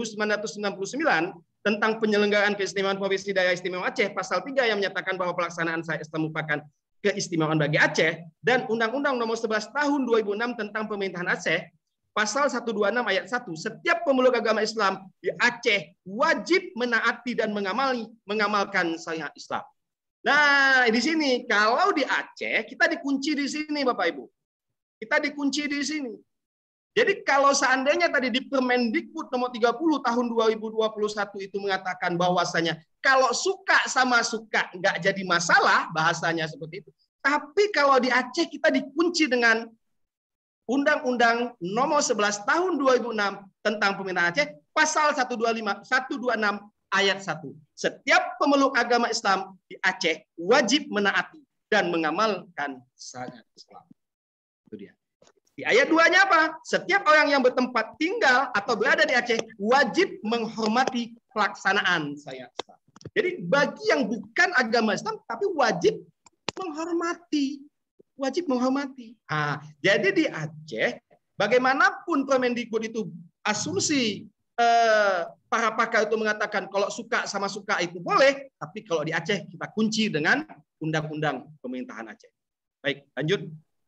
1999 tentang penyelenggaraan keistimewaan Provinsi Daerah Istimewa Aceh, pasal 3 yang menyatakan bahwa pelaksanaan SAESTA merupakan keistimewaan bagi Aceh, dan Undang-Undang nomor 11 tahun 2006 tentang pemerintahan Aceh, pasal 126 ayat 1, setiap pemeluk agama Islam di Aceh wajib menaati dan mengamalkan syariat Islam. Nah, di sini kalau di Aceh kita dikunci di sini Bapak Ibu. Kita dikunci di sini. Jadi kalau seandainya tadi di Permendikbud nomor 30 tahun 2021 itu mengatakan bahwasanya kalau suka sama suka nggak jadi masalah, bahasanya seperti itu. Tapi kalau di Aceh kita dikunci dengan Undang-Undang nomor 11 tahun 2006 tentang pemerintahan Aceh, pasal 126 ayat 1. Setiap pemeluk agama Islam di Aceh wajib menaati dan mengamalkan syariat Islam. Itu dia. Di ayat 2-nya apa? Setiap orang yang bertempat tinggal atau berada di Aceh wajib menghormati pelaksanaan syariat Islam. Jadi bagi yang bukan agama Islam tapi wajib menghormati. Wajib menghormati. Jadi di Aceh, bagaimanapun Permendikbud itu asumsi para pakar itu mengatakan kalau suka sama suka itu boleh, tapi kalau di Aceh kita kunci dengan Undang-Undang Pemerintahan Aceh. Baik, lanjut.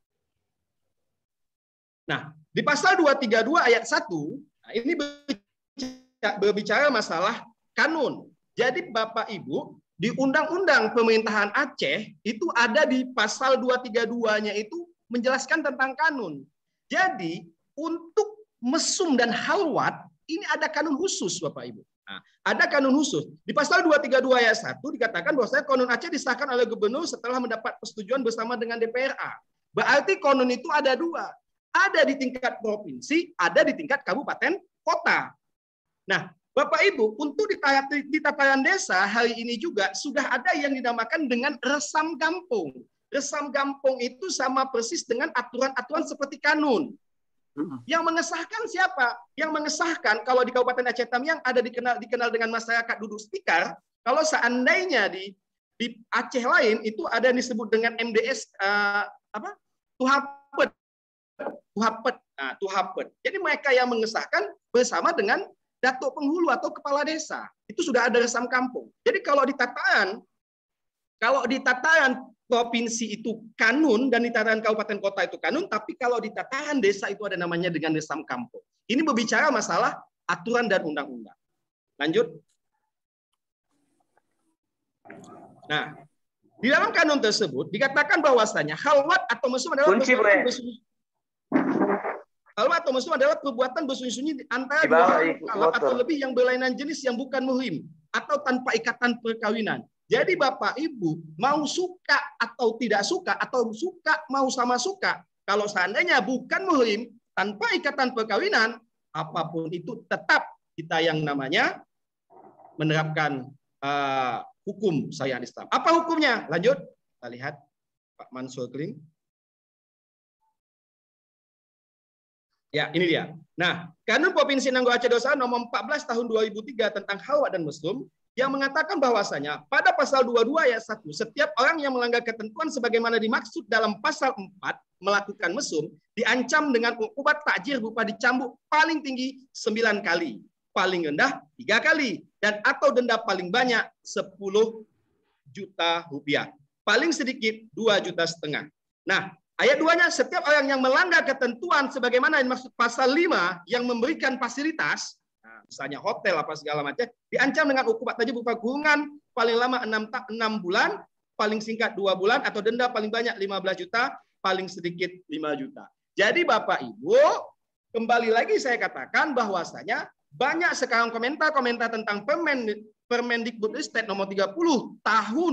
Nah, di pasal 232 ayat 1, ini berbicara masalah kanun. Jadi Bapak Ibu, di Undang-Undang Pemerintahan Aceh itu ada di pasal 232-nya itu menjelaskan tentang kanun. Jadi untuk mesum dan halwat ini ada kanun khusus Bapak Ibu. Ada kanun khusus. Di pasal 232 ayat 1 dikatakan bahwasanya kanun Aceh disahkan oleh gubernur setelah mendapat persetujuan bersama dengan DPRA. Berarti kanun itu ada dua. ada di tingkat provinsi, ada di tingkat kabupaten kota. Nah, Bapak Ibu, untuk di tataran desa hari ini juga sudah ada yang dinamakan dengan resam kampung. Resam kampung itu sama persis dengan aturan-aturan seperti kanun. Yang mengesahkan siapa? Yang mengesahkan kalau di Kabupaten Aceh Tamiang ada dikenal dengan masyarakat duduk tikar. Kalau seandainya di Aceh lain itu ada yang disebut dengan MDS Tuhapet. Tuhapet. Jadi mereka yang mengesahkan bersama dengan Datuk Penghulu atau kepala desa. Itu sudah ada resam kampung. Jadi kalau di tataran provinsi itu kanun dan di tataran kabupaten kota itu kanun, tapi kalau di tataran desa itu ada namanya dengan resam kampung. Ini berbicara masalah aturan dan undang-undang. Lanjut. Nah, di dalam kanun tersebut dikatakan bahwasanya khalwat atau mesum adalah perbuatan bersunyi-sunyi antara dua makhluk atau lebih yang berlainan jenis yang bukan muhrim atau tanpa ikatan perkawinan. Jadi Bapak Ibu mau suka atau tidak suka atau suka mau sama suka, kalau seandainya bukan muhrim tanpa ikatan perkawinan, apapun itu tetap kita yang namanya menerapkan hukum syariat Islam. Apa hukumnya? Lanjut, kita lihat Pak Mansur Kling. Ya, ini dia. Nah, Kanun Provinsi Nanggo Aceh Darussalam nomor 14 tahun 2003 tentang khalwat dan mesum yang mengatakan bahwasanya pada pasal 22 ayat 1, setiap orang yang melanggar ketentuan sebagaimana dimaksud dalam pasal 4 melakukan mesum diancam dengan hukuman takjir berupa dicambuk paling tinggi 9 kali, paling rendah 3 kali, dan atau denda paling banyak 10 juta rupiah. Paling sedikit 2,5 juta. Nah, ayat 2-nya, setiap orang yang melanggar ketentuan sebagaimana dimaksud pasal 5 yang memberikan fasilitas, misalnya hotel apa segala macam, diancam dengan hukuman tajam berupa kurungan paling lama 6 bulan, paling singkat 2 bulan, atau denda paling banyak 15 juta, paling sedikit 5 juta. Jadi Bapak Ibu, kembali lagi saya katakan bahwasanya banyak sekarang komentar-komentar tentang Permendikbudristek nomor 30 tahun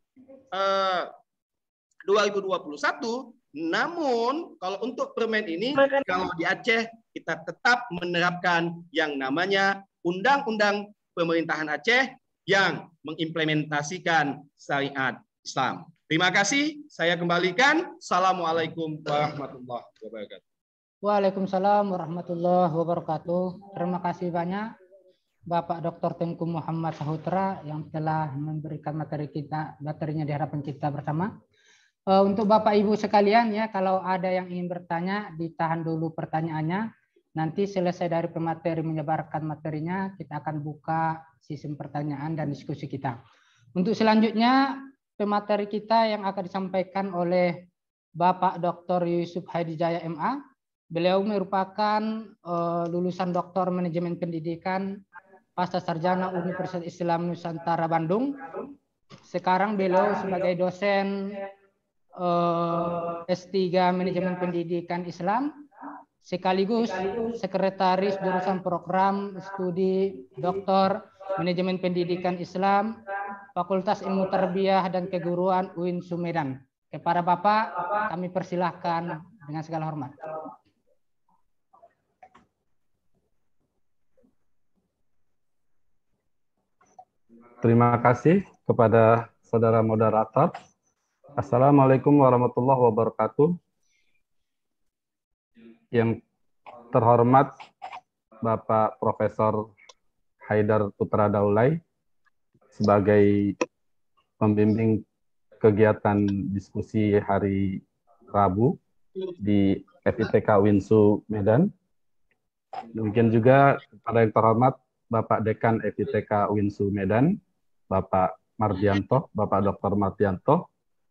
2021. Namun kalau untuk permen ini, kalau di Aceh kita tetap menerapkan yang namanya Undang-Undang Pemerintahan Aceh yang mengimplementasikan syariat Islam. Terima kasih, saya kembalikan. Assalamualaikum warahmatullahi wabarakatuh. Waalaikumsalam warahmatullahi wabarakatuh. Terima kasih banyak Bapak Dr. Tengku Muhammad Sahutra yang telah memberikan materinya di hadapan kita bersama. Untuk Bapak Ibu sekalian ya, kalau ada yang ingin bertanya, ditahan dulu pertanyaannya. Nanti selesai dari pemateri menyebarkan materinya, kita akan buka sistem pertanyaan dan diskusi kita. Untuk selanjutnya, pemateri kita yang akan disampaikan oleh Bapak Dr. Yusuf Haidijaya MA. Beliau merupakan lulusan Doktor Manajemen Pendidikan Pasca Sarjana Universitas Islam Nusantara Bandung. Sekarang beliau sebagai dosen S3 Manajemen Pendidikan Islam, sekaligus sekretaris jurusan program studi Doktor Manajemen Pendidikan Islam, Fakultas Ilmu Tarbiyah dan Keguruan UIN Medan. Kepada Bapak, kami persilahkan dengan segala hormat. Terima kasih kepada saudara moderator. Assalamualaikum warahmatullahi wabarakatuh. Yang terhormat Bapak Profesor Haidar Putra Daulay sebagai pembimbing kegiatan diskusi hari Rabu di FITK Winsu Medan. Demikian juga kepada yang terhormat Bapak Dekan FITK Winsu Medan, Bapak Mardianto, Bapak Dr. Mardianto.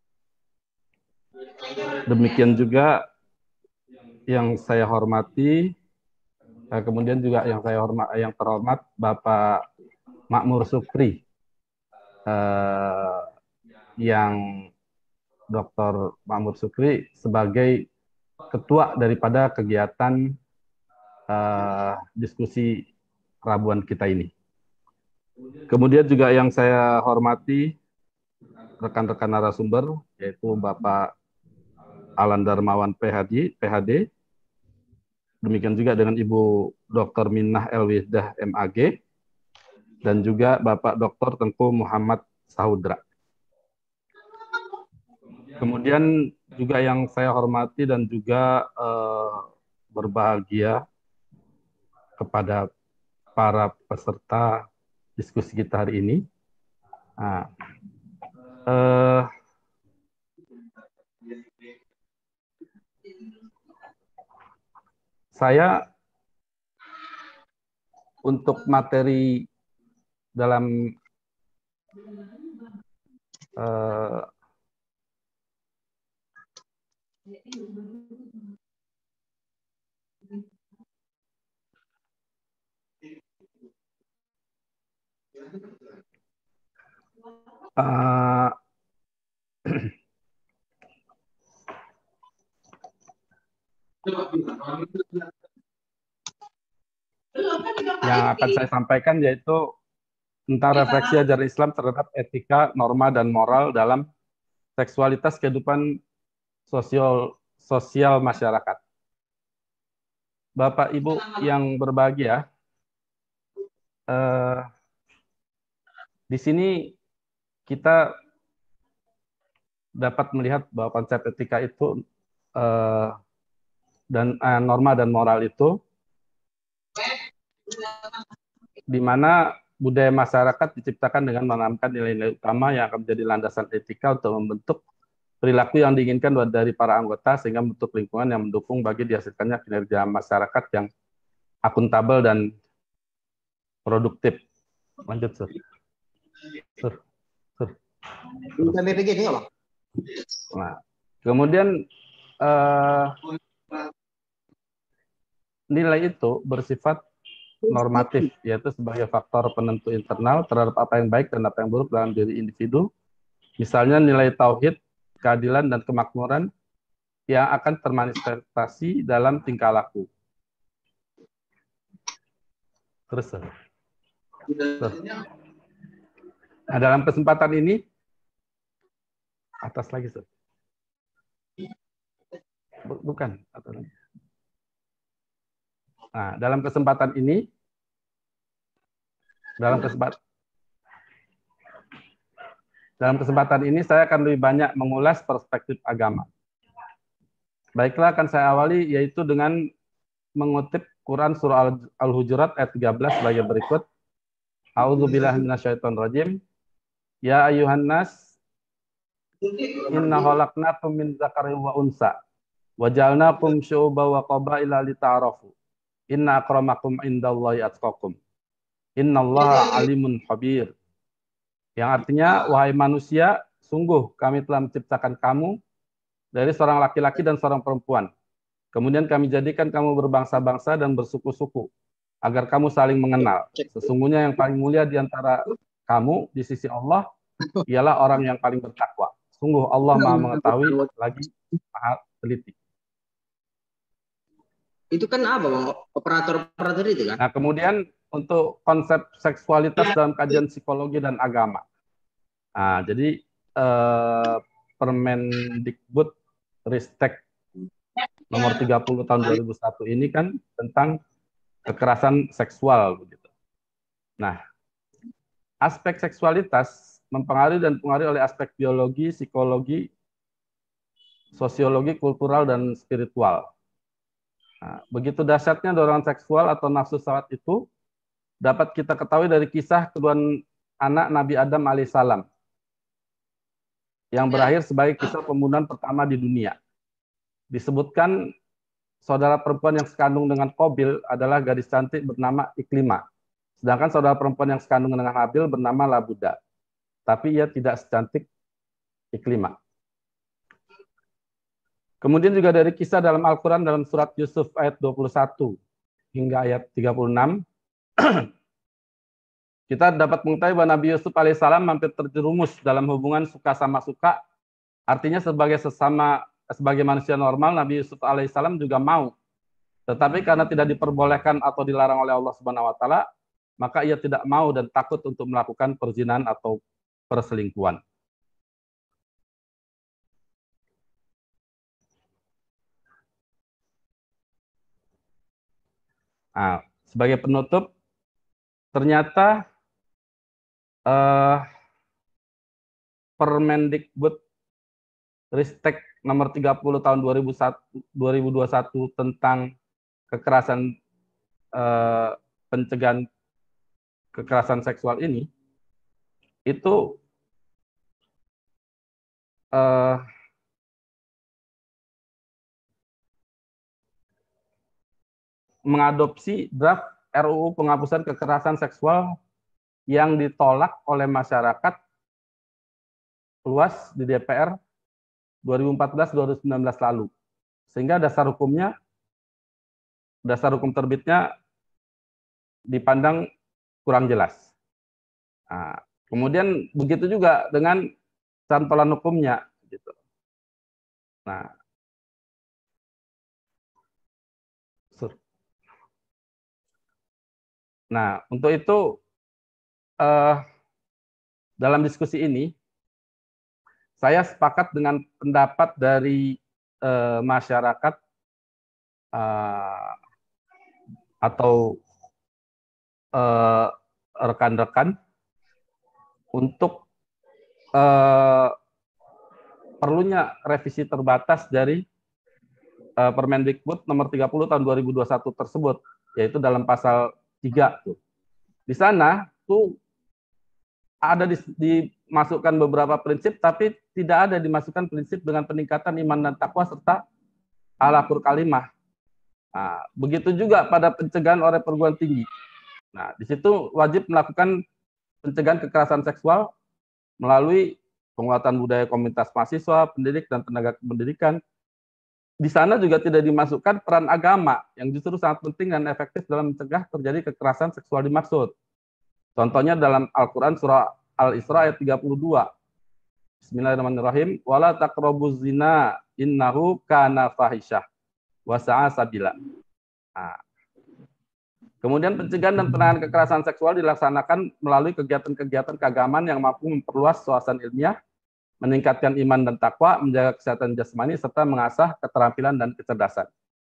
Demikian juga yang saya hormati, kemudian juga yang terhormat Bapak Makmur Supri, yang Dr. Makmur Supri sebagai ketua daripada kegiatan diskusi Rabuan kita ini. Kemudian juga yang saya hormati rekan-rekan narasumber, yaitu Bapak Alan Darmawan PhD, Demikian juga dengan Ibu Dr. Minnah Elwihdah MAG dan juga Bapak Dr. Tengku Muhammad Sahudra. Kemudian juga yang saya hormati dan juga berbahagia kepada para peserta diskusi kita hari ini. Nah, saya untuk materi dalam yang akan saya sampaikan yaitu tentang refleksi ajaran Islam terhadap etika, norma, dan moral dalam seksualitas kehidupan sosial masyarakat. Bapak Ibu yang berbahagia, di sini kita dapat melihat bahwa konsep etika itu dan norma dan moral itu, di mana budaya masyarakat diciptakan dengan menanamkan nilai-nilai utama yang akan menjadi landasan etika untuk membentuk perilaku yang diinginkan dari para anggota sehingga membentuk lingkungan yang mendukung bagi dihasilkannya kinerja masyarakat yang akuntabel dan produktif. Lanjut, Sur. Nah, kemudian nilai itu bersifat normatif, yaitu sebagai faktor penentu internal terhadap apa yang baik dan apa yang buruk dalam diri individu. Misalnya nilai tauhid, keadilan, dan kemakmuran yang akan termanifestasi dalam tingkah laku. Terus. Nah, dalam kesempatan ini, atas lagi, Sur. Bukan. Nah, dalam kesempatan ini, dalam kesempatan ini saya akan lebih banyak mengulas perspektif agama. Baiklah, akan saya awali yaitu dengan mengutip Quran surah Al-Hujurat ayat 13 sebagai berikut. A'udzubillahi minasyaitonirrajim. Ya ayyuhan nas, inna khalaqnakum min dzakarin wa unsa wa ja'alnakum syu'uban wa qabaila lita'arafu. Inna akramakum indallahi atqakum. Innallaha alimun khabir. Yang artinya, wahai manusia, sungguh kami telah menciptakan kamu dari seorang laki-laki dan seorang perempuan. Kemudian kami jadikan kamu berbangsa-bangsa dan bersuku-suku, agar kamu saling mengenal. Sesungguhnya yang paling mulia di antara kamu di sisi Allah ialah orang yang paling bertakwa. Sungguh Allah Maha mengetahui lagi Maha teliti. Itu kan apa, Bang? Operator itu kan? Nah, kemudian untuk konsep seksualitas dalam kajian psikologi dan agama. Nah, jadi Permendikbud Ristek nomor 30 tahun 2001 ini kan tentang kekerasan seksual begitu. Nah, aspek seksualitas mempengaruhi dan dipengaruhi oleh aspek biologi, psikologi, sosiologi, kultural, dan spiritual. Nah, begitu dahsyatnya dorongan seksual atau nafsu syahwat itu dapat kita ketahui dari kisah kedua anak Nabi Adam alaihissalam yang berakhir sebagai kisah pembunuhan pertama di dunia. Disebutkan saudara perempuan yang sekandung dengan Qabil adalah gadis cantik bernama Iklimah, sedangkan saudara perempuan yang sekandung dengan Habil bernama Labuda, tapi ia tidak secantik Iklimah. Kemudian juga dari kisah dalam Al-Quran dalam surat Yusuf ayat 21 hingga ayat 36, kita dapat mengetahui bahwa Nabi Yusuf alaihissalam hampir terjerumus dalam hubungan suka sama suka. Artinya sebagai manusia normal, Nabi Yusuf alaihissalam juga mau. Tetapi karena tidak diperbolehkan atau dilarang oleh Allah Subhanahu wa taala, maka ia tidak mau dan takut untuk melakukan perzinahan atau perselingkuhan. Nah, sebagai penutup, ternyata Permendikbud Ristek nomor 30 tahun 2021 tentang kekerasan pencegahan kekerasan seksual ini itu mengadopsi draft RUU penghapusan kekerasan seksual yang ditolak oleh masyarakat luas di DPR 2014-2019 lalu. Sehingga dasar hukum terbitnya dipandang kurang jelas. Nah, kemudian begitu juga dengan cantolan hukumnya. Gitu. Nah, untuk itu dalam diskusi ini saya sepakat dengan pendapat dari masyarakat atau rekan-rekan untuk perlunya revisi terbatas dari Permendikbud nomor 30 tahun 2021 tersebut, yaitu dalam pasal 3 tuh. Di sana tuh ada dimasukkan beberapa prinsip, tapi tidak ada dimasukkan prinsip dengan peningkatan iman dan takwa serta alaqur kalimah. Nah, begitu juga pada pencegahan oleh perguruan tinggi. Nah, di situ wajib melakukan pencegahan kekerasan seksual melalui penguatan budaya komunitas mahasiswa, pendidik, dan tenaga pendidikan. Di sana juga tidak dimasukkan peran agama yang justru sangat penting dan efektif dalam mencegah terjadi kekerasan seksual dimaksud. Contohnya dalam Al-Quran surah Al-Isra ayat 32. Bismillahirrahmanirrahim. Wala taqrabuz zina innahu kana fahisyah wa sa'a sabila. Nah, kemudian pencegahan dan penanganan kekerasan seksual dilaksanakan melalui kegiatan-kegiatan keagamaan yang mampu memperluas wawasan ilmiah, meningkatkan iman dan takwa, menjaga kesehatan jasmani, serta mengasah keterampilan dan kecerdasan.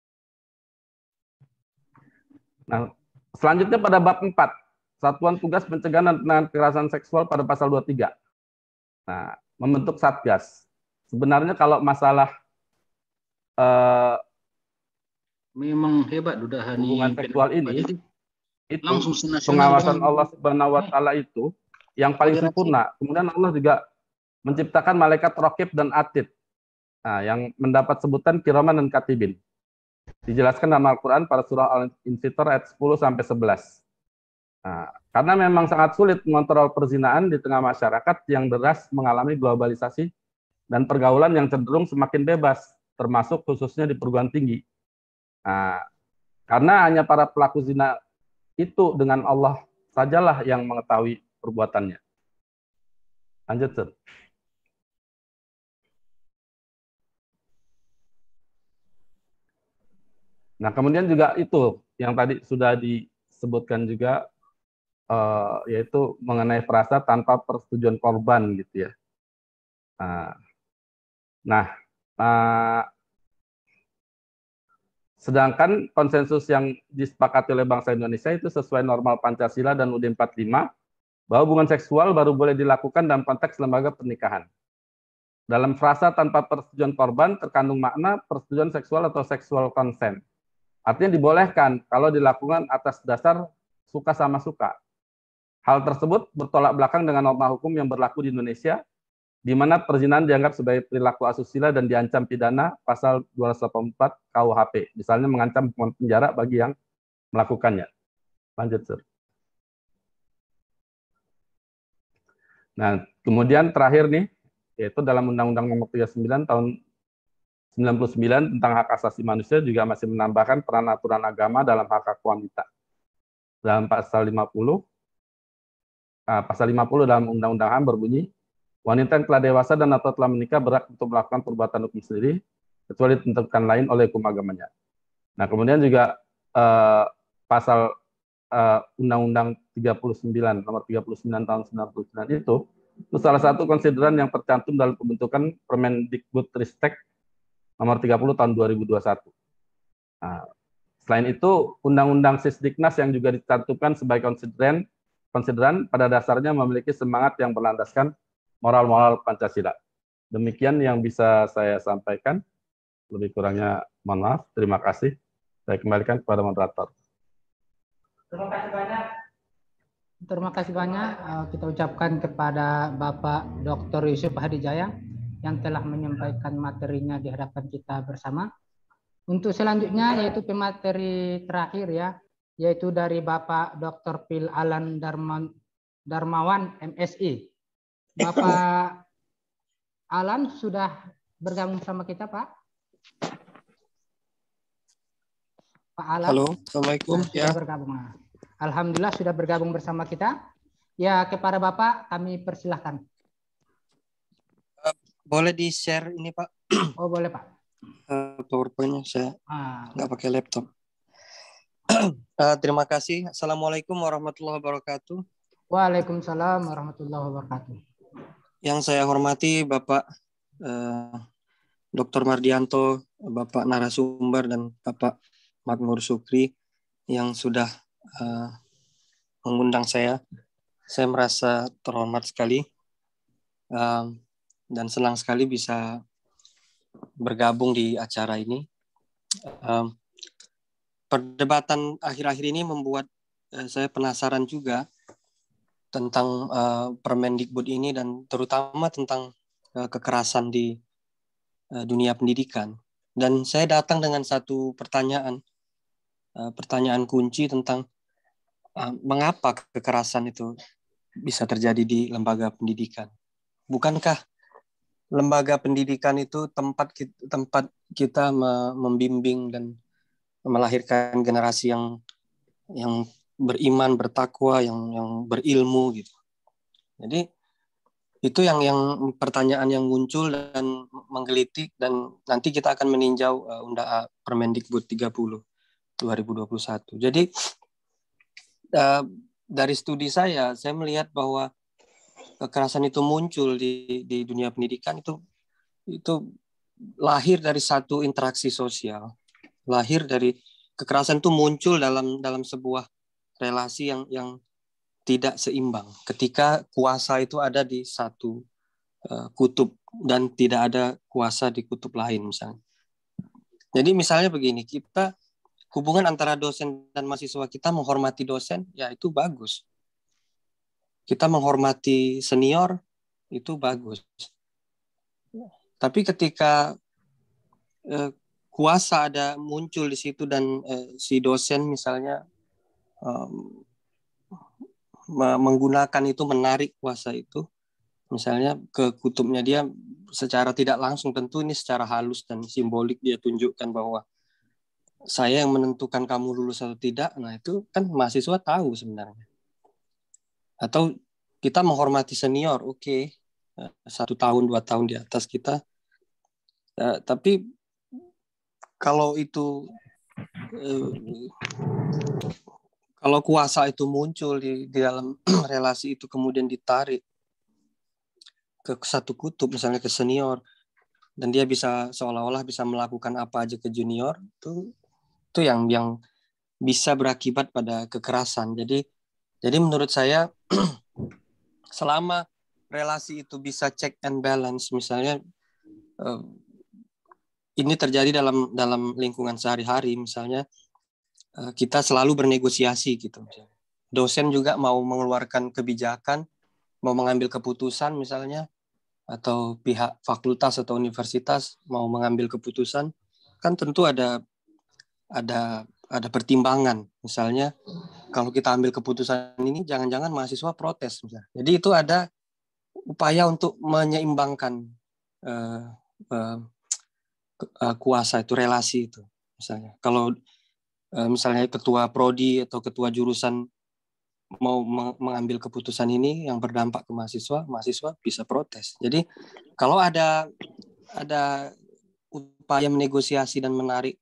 Nah, selanjutnya pada bab 4, Satuan Tugas Pencegahan dan Penanganan Kekerasan Seksual pada pasal 23. Nah, membentuk Satgas. Sebenarnya kalau masalah memang hebat hubungan seksual ini, itu langsung pengawasan Allah Subhanahu wa taala itu yang paling sempurna. Kemudian Allah juga menciptakan malaikat raqib dan atid. Nah, yang mendapat sebutan kiraman dan katibin. Dijelaskan dalam Al-Qur'an pada surah Al-Infitar ayat 10 sampai 11. Nah, karena memang sangat sulit mengontrol perzinahan di tengah masyarakat yang deras mengalami globalisasi dan pergaulan yang cenderung semakin bebas, termasuk khususnya di perguruan tinggi. Nah, karena hanya para pelaku zina itu dengan Allah sajalah yang mengetahui perbuatannya. Lanjut, Sir. Nah, kemudian juga itu yang tadi sudah disebutkan juga, yaitu mengenai frasa tanpa persetujuan korban, gitu ya. Nah, sedangkan konsensus yang disepakati oleh bangsa Indonesia itu sesuai normal Pancasila dan UUD 45, bahwa hubungan seksual baru boleh dilakukan dalam konteks lembaga pernikahan. Dalam frasa tanpa persetujuan korban terkandung makna persetujuan seksual atau sexual consent. Artinya dibolehkan kalau dilakukan atas dasar suka sama suka. Hal tersebut bertolak belakang dengan norma hukum yang berlaku di Indonesia, di mana perzinahan dianggap sebagai perilaku asusila dan diancam pidana pasal 284 KUHP. Misalnya mengancam hukuman penjara bagi yang melakukannya. Lanjut, Sir. Nah, kemudian terakhir nih, yaitu dalam Undang-Undang Nomor 39 tahun 99 tentang hak asasi manusia juga masih menambahkan peran aturan agama dalam hak wanita. Dalam pasal 50 dalam Undang-Undang HAM berbunyi, wanita yang telah dewasa dan atau telah menikah berhak untuk melakukan perbuatan hukum sendiri, kecuali ditentukan lain oleh hukum agamanya. Nah, kemudian juga pasal Undang-Undang 39, nomor 39 tahun 99 itu salah satu konsideran yang tercantum dalam pembentukan Permendikbud Ristek nomor 30 tahun 2021. Nah, Selain itu, Undang-Undang Sisdiknas yang juga dicantumkan sebagai konsideran pada dasarnya memiliki semangat yang berlandaskan moral-moral Pancasila. Demikian yang bisa saya sampaikan. Lebih kurangnya mohon maaf. Terima kasih. Saya kembalikan kepada moderator. Terima kasih banyak. Terima kasih banyak kita ucapkan kepada Bapak Dr. Yusuf Hadijaya yang telah menyampaikan materinya di hadapan kita bersama. Untuk selanjutnya yaitu pemateri terakhir ya, yaitu dari Bapak Dr. Pil Alan Darmawan MSI. Bapak Alan sudah bergabung sama kita, Pak? Pak Alan. Halo, Assalamualaikum. Sudah bergabung. Alhamdulillah sudah bergabung bersama kita. Ya, kepada Bapak kami persilahkan. Boleh di-share ini, Pak? Oh, boleh, Pak. PowerPoint-nya saya nggak pakai laptop. Terima kasih. Assalamualaikum warahmatullahi wabarakatuh. Waalaikumsalam warahmatullahi wabarakatuh. Yang saya hormati Bapak Dr. Mardianto, Bapak narasumber, dan Bapak Makmur Sukri yang sudah mengundang saya. Saya merasa terhormat sekali dan senang sekali bisa bergabung di acara ini. Perdebatan akhir-akhir ini membuat saya penasaran juga tentang Permendikbud ini dan terutama tentang kekerasan di dunia pendidikan. Dan saya datang dengan satu pertanyaan kunci tentang mengapa kekerasan itu bisa terjadi di lembaga pendidikan. Bukankah lembaga pendidikan itu tempat kita membimbing dan melahirkan generasi yang beriman, bertakwa, yang berilmu gitu. Jadi itu yang pertanyaan yang muncul dan menggelitik, dan nanti kita akan meninjau Permendikbud 30 2021. Jadi dari studi saya melihat bahwa kekerasan itu muncul di dunia pendidikan itu lahir dari satu interaksi sosial. Lahir dari kekerasan itu muncul dalam sebuah relasi yang tidak seimbang. Ketika kuasa itu ada di satu kutub dan tidak ada kuasa di kutub lain misalnya. Jadi misalnya begini, hubungan antara dosen dan mahasiswa kita menghormati dosen, ya itu bagus. Kita menghormati senior, itu bagus. Tapi ketika kuasa ada muncul di situ dan si dosen misalnya menggunakan itu, menarik kuasa itu, misalnya ke kutubnya dia secara tidak langsung, tentu ini secara halus dan simbolik dia tunjukkan bahwa saya yang menentukan kamu lulus atau tidak. Nah itu kan mahasiswa tahu sebenarnya. Atau kita menghormati senior, oke, 1 tahun 2 tahun di atas kita, tapi kalau itu kalau kuasa itu muncul di dalam relasi itu kemudian ditarik ke satu kutub, misalnya ke senior, dan dia bisa seolah-olah bisa melakukan apa aja ke junior, itu yang bisa berakibat pada kekerasan. Jadi menurut saya selama relasi itu bisa check and balance, misalnya ini terjadi dalam lingkungan sehari-hari, misalnya kita selalu bernegosiasi gitu. Dosen juga mau mengeluarkan kebijakan, mau mengambil keputusan misalnya, atau pihak fakultas atau universitas mau mengambil keputusan, kan tentu ada pertimbangan. Misalnya kalau kita ambil keputusan ini, jangan-jangan mahasiswa protes misalnya. Jadi itu ada upaya untuk menyeimbangkan kuasa itu, relasi itu. Misalnya kalau misalnya ketua prodi atau ketua jurusan mau mengambil keputusan ini yang berdampak ke mahasiswa bisa protes. Jadi kalau ada upaya menegosiasi dan menarik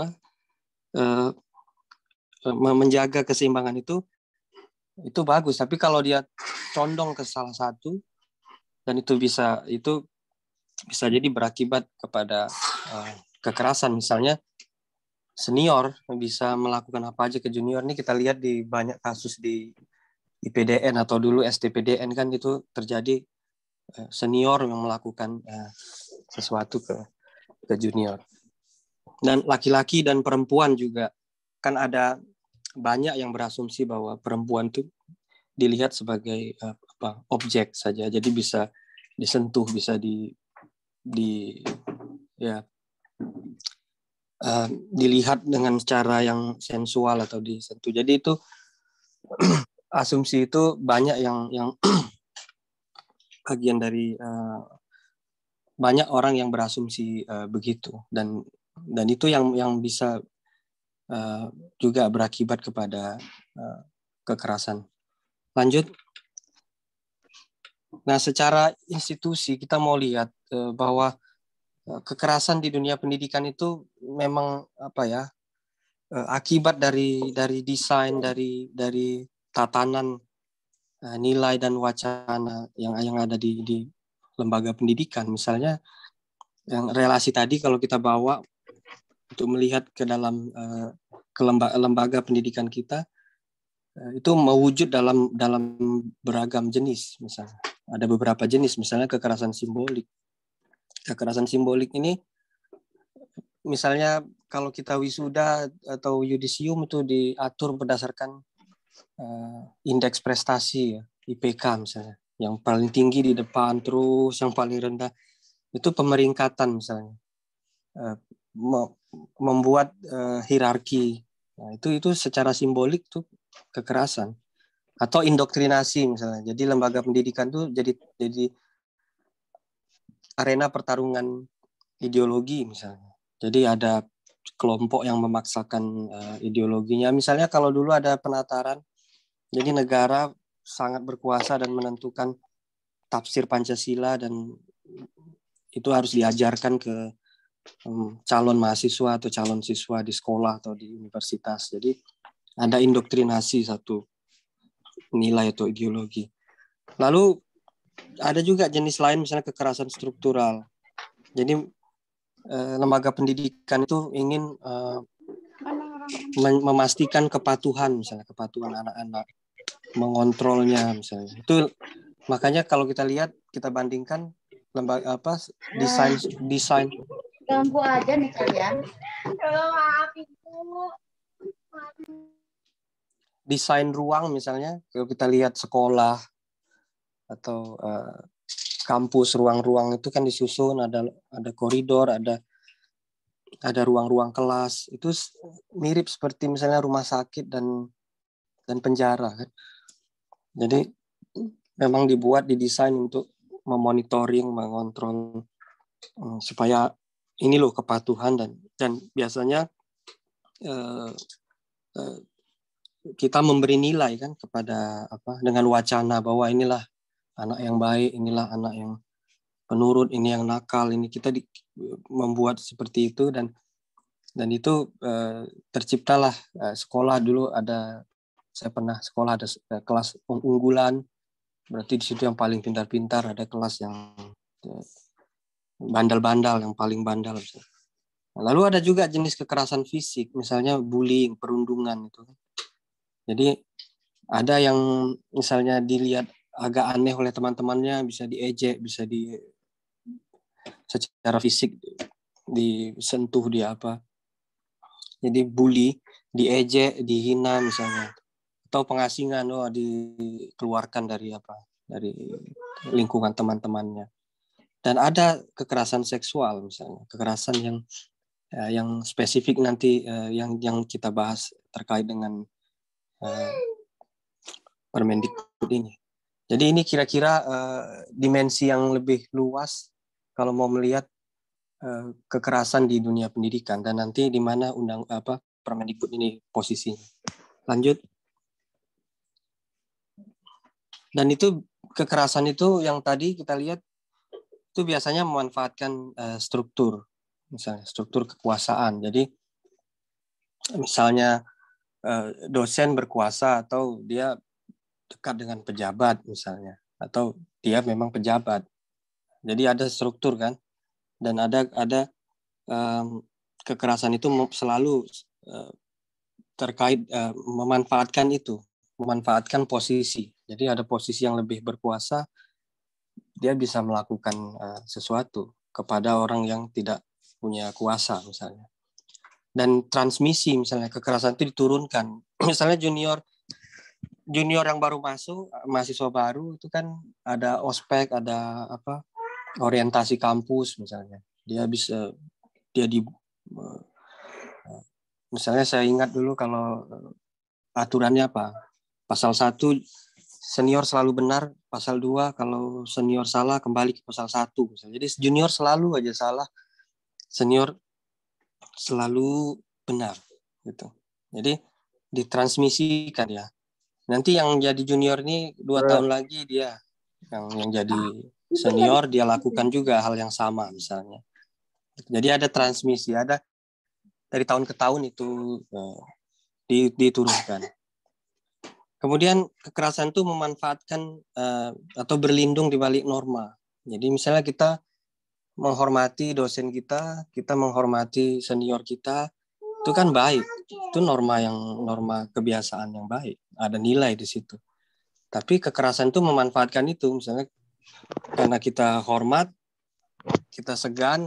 menjaga keseimbangan itu bagus. Tapi kalau dia condong ke salah satu, dan itu bisa jadi berakibat kepada kekerasan. Misalnya senior bisa melakukan apa aja ke junior. Ini kita lihat di banyak kasus di IPDN atau dulu STPDN kan itu terjadi senior yang melakukan sesuatu ke junior. Dan laki-laki dan perempuan juga kan ada banyak yang berasumsi bahwa perempuan itu dilihat sebagai objek saja, jadi bisa disentuh, bisa dilihat dengan cara yang sensual atau disentuh. Jadi itu asumsi itu banyak yang bagian dari banyak orang yang berasumsi begitu, dan itu yang bisa juga berakibat kepada kekerasan. Lanjut. Nah, secara institusi kita mau lihat bahwa kekerasan di dunia pendidikan itu memang akibat dari desain, dari tatanan nilai dan wacana yang ada di lembaga pendidikan. Misalnya yang relasi tadi kalau kita bawa untuk melihat ke dalam lembaga pendidikan kita, itu mewujud dalam beragam jenis. Misalnya ada beberapa jenis, misalnya kekerasan simbolik. Kekerasan simbolik ini misalnya kalau kita wisuda atau yudisium itu diatur berdasarkan indeks prestasi ya, IPK misalnya. Yang paling tinggi di depan, terus yang paling rendah itu pemeringkatan misalnya. Membuat hierarki. Nah, itu secara simbolik tuh kekerasan atau indoktrinasi misalnya. Jadi lembaga pendidikan tuh jadi arena pertarungan ideologi misalnya. Jadi ada kelompok yang memaksakan ideologinya. Misalnya kalau dulu ada penataran, jadi negara sangat berkuasa dan menentukan tafsir Pancasila, dan itu harus diajarkan ke calon mahasiswa atau calon siswa di sekolah atau di universitas. Jadi ada indoktrinasi satu nilai atau ideologi. Lalu ada juga jenis lain, misalnya kekerasan struktural. Jadi lembaga pendidikan itu ingin memastikan kepatuhan, misalnya kepatuhan anak-anak, mengontrolnya misalnya. Itu makanya kalau kita lihat, kita bandingkan lembaga desain ganggu aja nih kalian. Desain ruang misalnya, kalau kita lihat sekolah atau kampus, ruang-ruang itu kan disusun, ada koridor, ada ruang-ruang kelas. Itu mirip seperti misalnya rumah sakit dan penjara kan. Jadi memang didesain untuk memonitoring, mengontrol supaya ini loh kepatuhan, dan biasanya kita memberi nilai kan kepada dengan wacana bahwa inilah anak yang baik, inilah anak yang penurut, ini yang nakal, ini kita membuat seperti itu, dan itu terciptalah sekolah. Dulu saya pernah sekolah, ada kelas unggulan, berarti di situ yang paling pintar-pintar, ada kelas yang bandal-bandal, yang paling bandal. Lalu ada juga jenis kekerasan fisik, misalnya bullying, perundungan itu. Jadi ada yang misalnya dilihat agak aneh oleh teman-temannya, bisa diejek, bisa secara fisik disentuh, jadi bully, diejek, dihina misalnya, atau pengasingan, dikeluarkan dari lingkungan teman-temannya. Dan ada kekerasan seksual misalnya, kekerasan yang spesifik nanti yang kita bahas terkait dengan Permendikbud ini. Jadi ini kira-kira dimensi yang lebih luas kalau mau melihat kekerasan di dunia pendidikan, dan nanti di mana Permendikbud ini posisinya. Lanjut. Dan itu kekerasan itu yang tadi kita lihat itu biasanya memanfaatkan struktur, misalnya struktur kekuasaan. Jadi misalnya dosen berkuasa, atau dia dekat dengan pejabat misalnya, atau dia memang pejabat. Jadi ada struktur kan, dan ada kekerasan itu selalu terkait memanfaatkan posisi. Jadi ada posisi yang lebih berkuasa, dia bisa melakukan sesuatu kepada orang yang tidak punya kuasa misalnya. Dan transmisi misalnya kekerasan itu diturunkan. Misalnya junior yang baru masuk, mahasiswa baru itu kan ada ospek, ada orientasi kampus misalnya. Misalnya saya ingat dulu kalau aturannya apa? Pasal 1 senior selalu benar, pasal 2 kalau senior salah kembali ke pasal 1 misalnya. Jadi junior selalu aja salah, senior selalu benar gitu. Jadi ditransmisikan ya. Nanti yang jadi junior ini 2 tahun lagi dia yang jadi senior, dia lakukan juga hal yang sama misalnya. Jadi ada transmisi, ada dari tahun ke tahun itu diturunkan. Kemudian kekerasan itu memanfaatkan atau berlindung di balik norma. Jadi misalnya kita menghormati dosen kita menghormati senior kita, itu kan baik. Itu norma kebiasaan yang baik. Ada nilai di situ. Tapi kekerasan itu memanfaatkan itu, misalnya karena kita hormat, kita segan,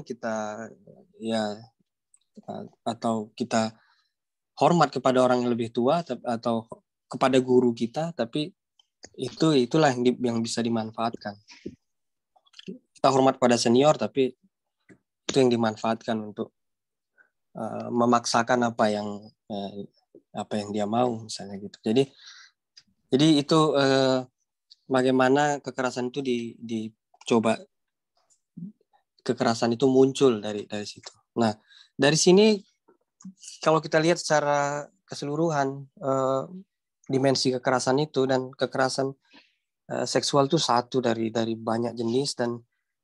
atau kita hormat kepada orang yang lebih tua atau kepada guru kita, tapi itulah yang bisa dimanfaatkan. Kita hormat pada senior, tapi itu yang dimanfaatkan untuk memaksakan apa yang dia mau misalnya gitu. Jadi itu bagaimana kekerasan itu dicoba, kekerasan itu muncul dari situ. Nah, dari sini kalau kita lihat secara keseluruhan dimensi kekerasan itu, dan kekerasan seksual itu satu dari banyak jenis, dan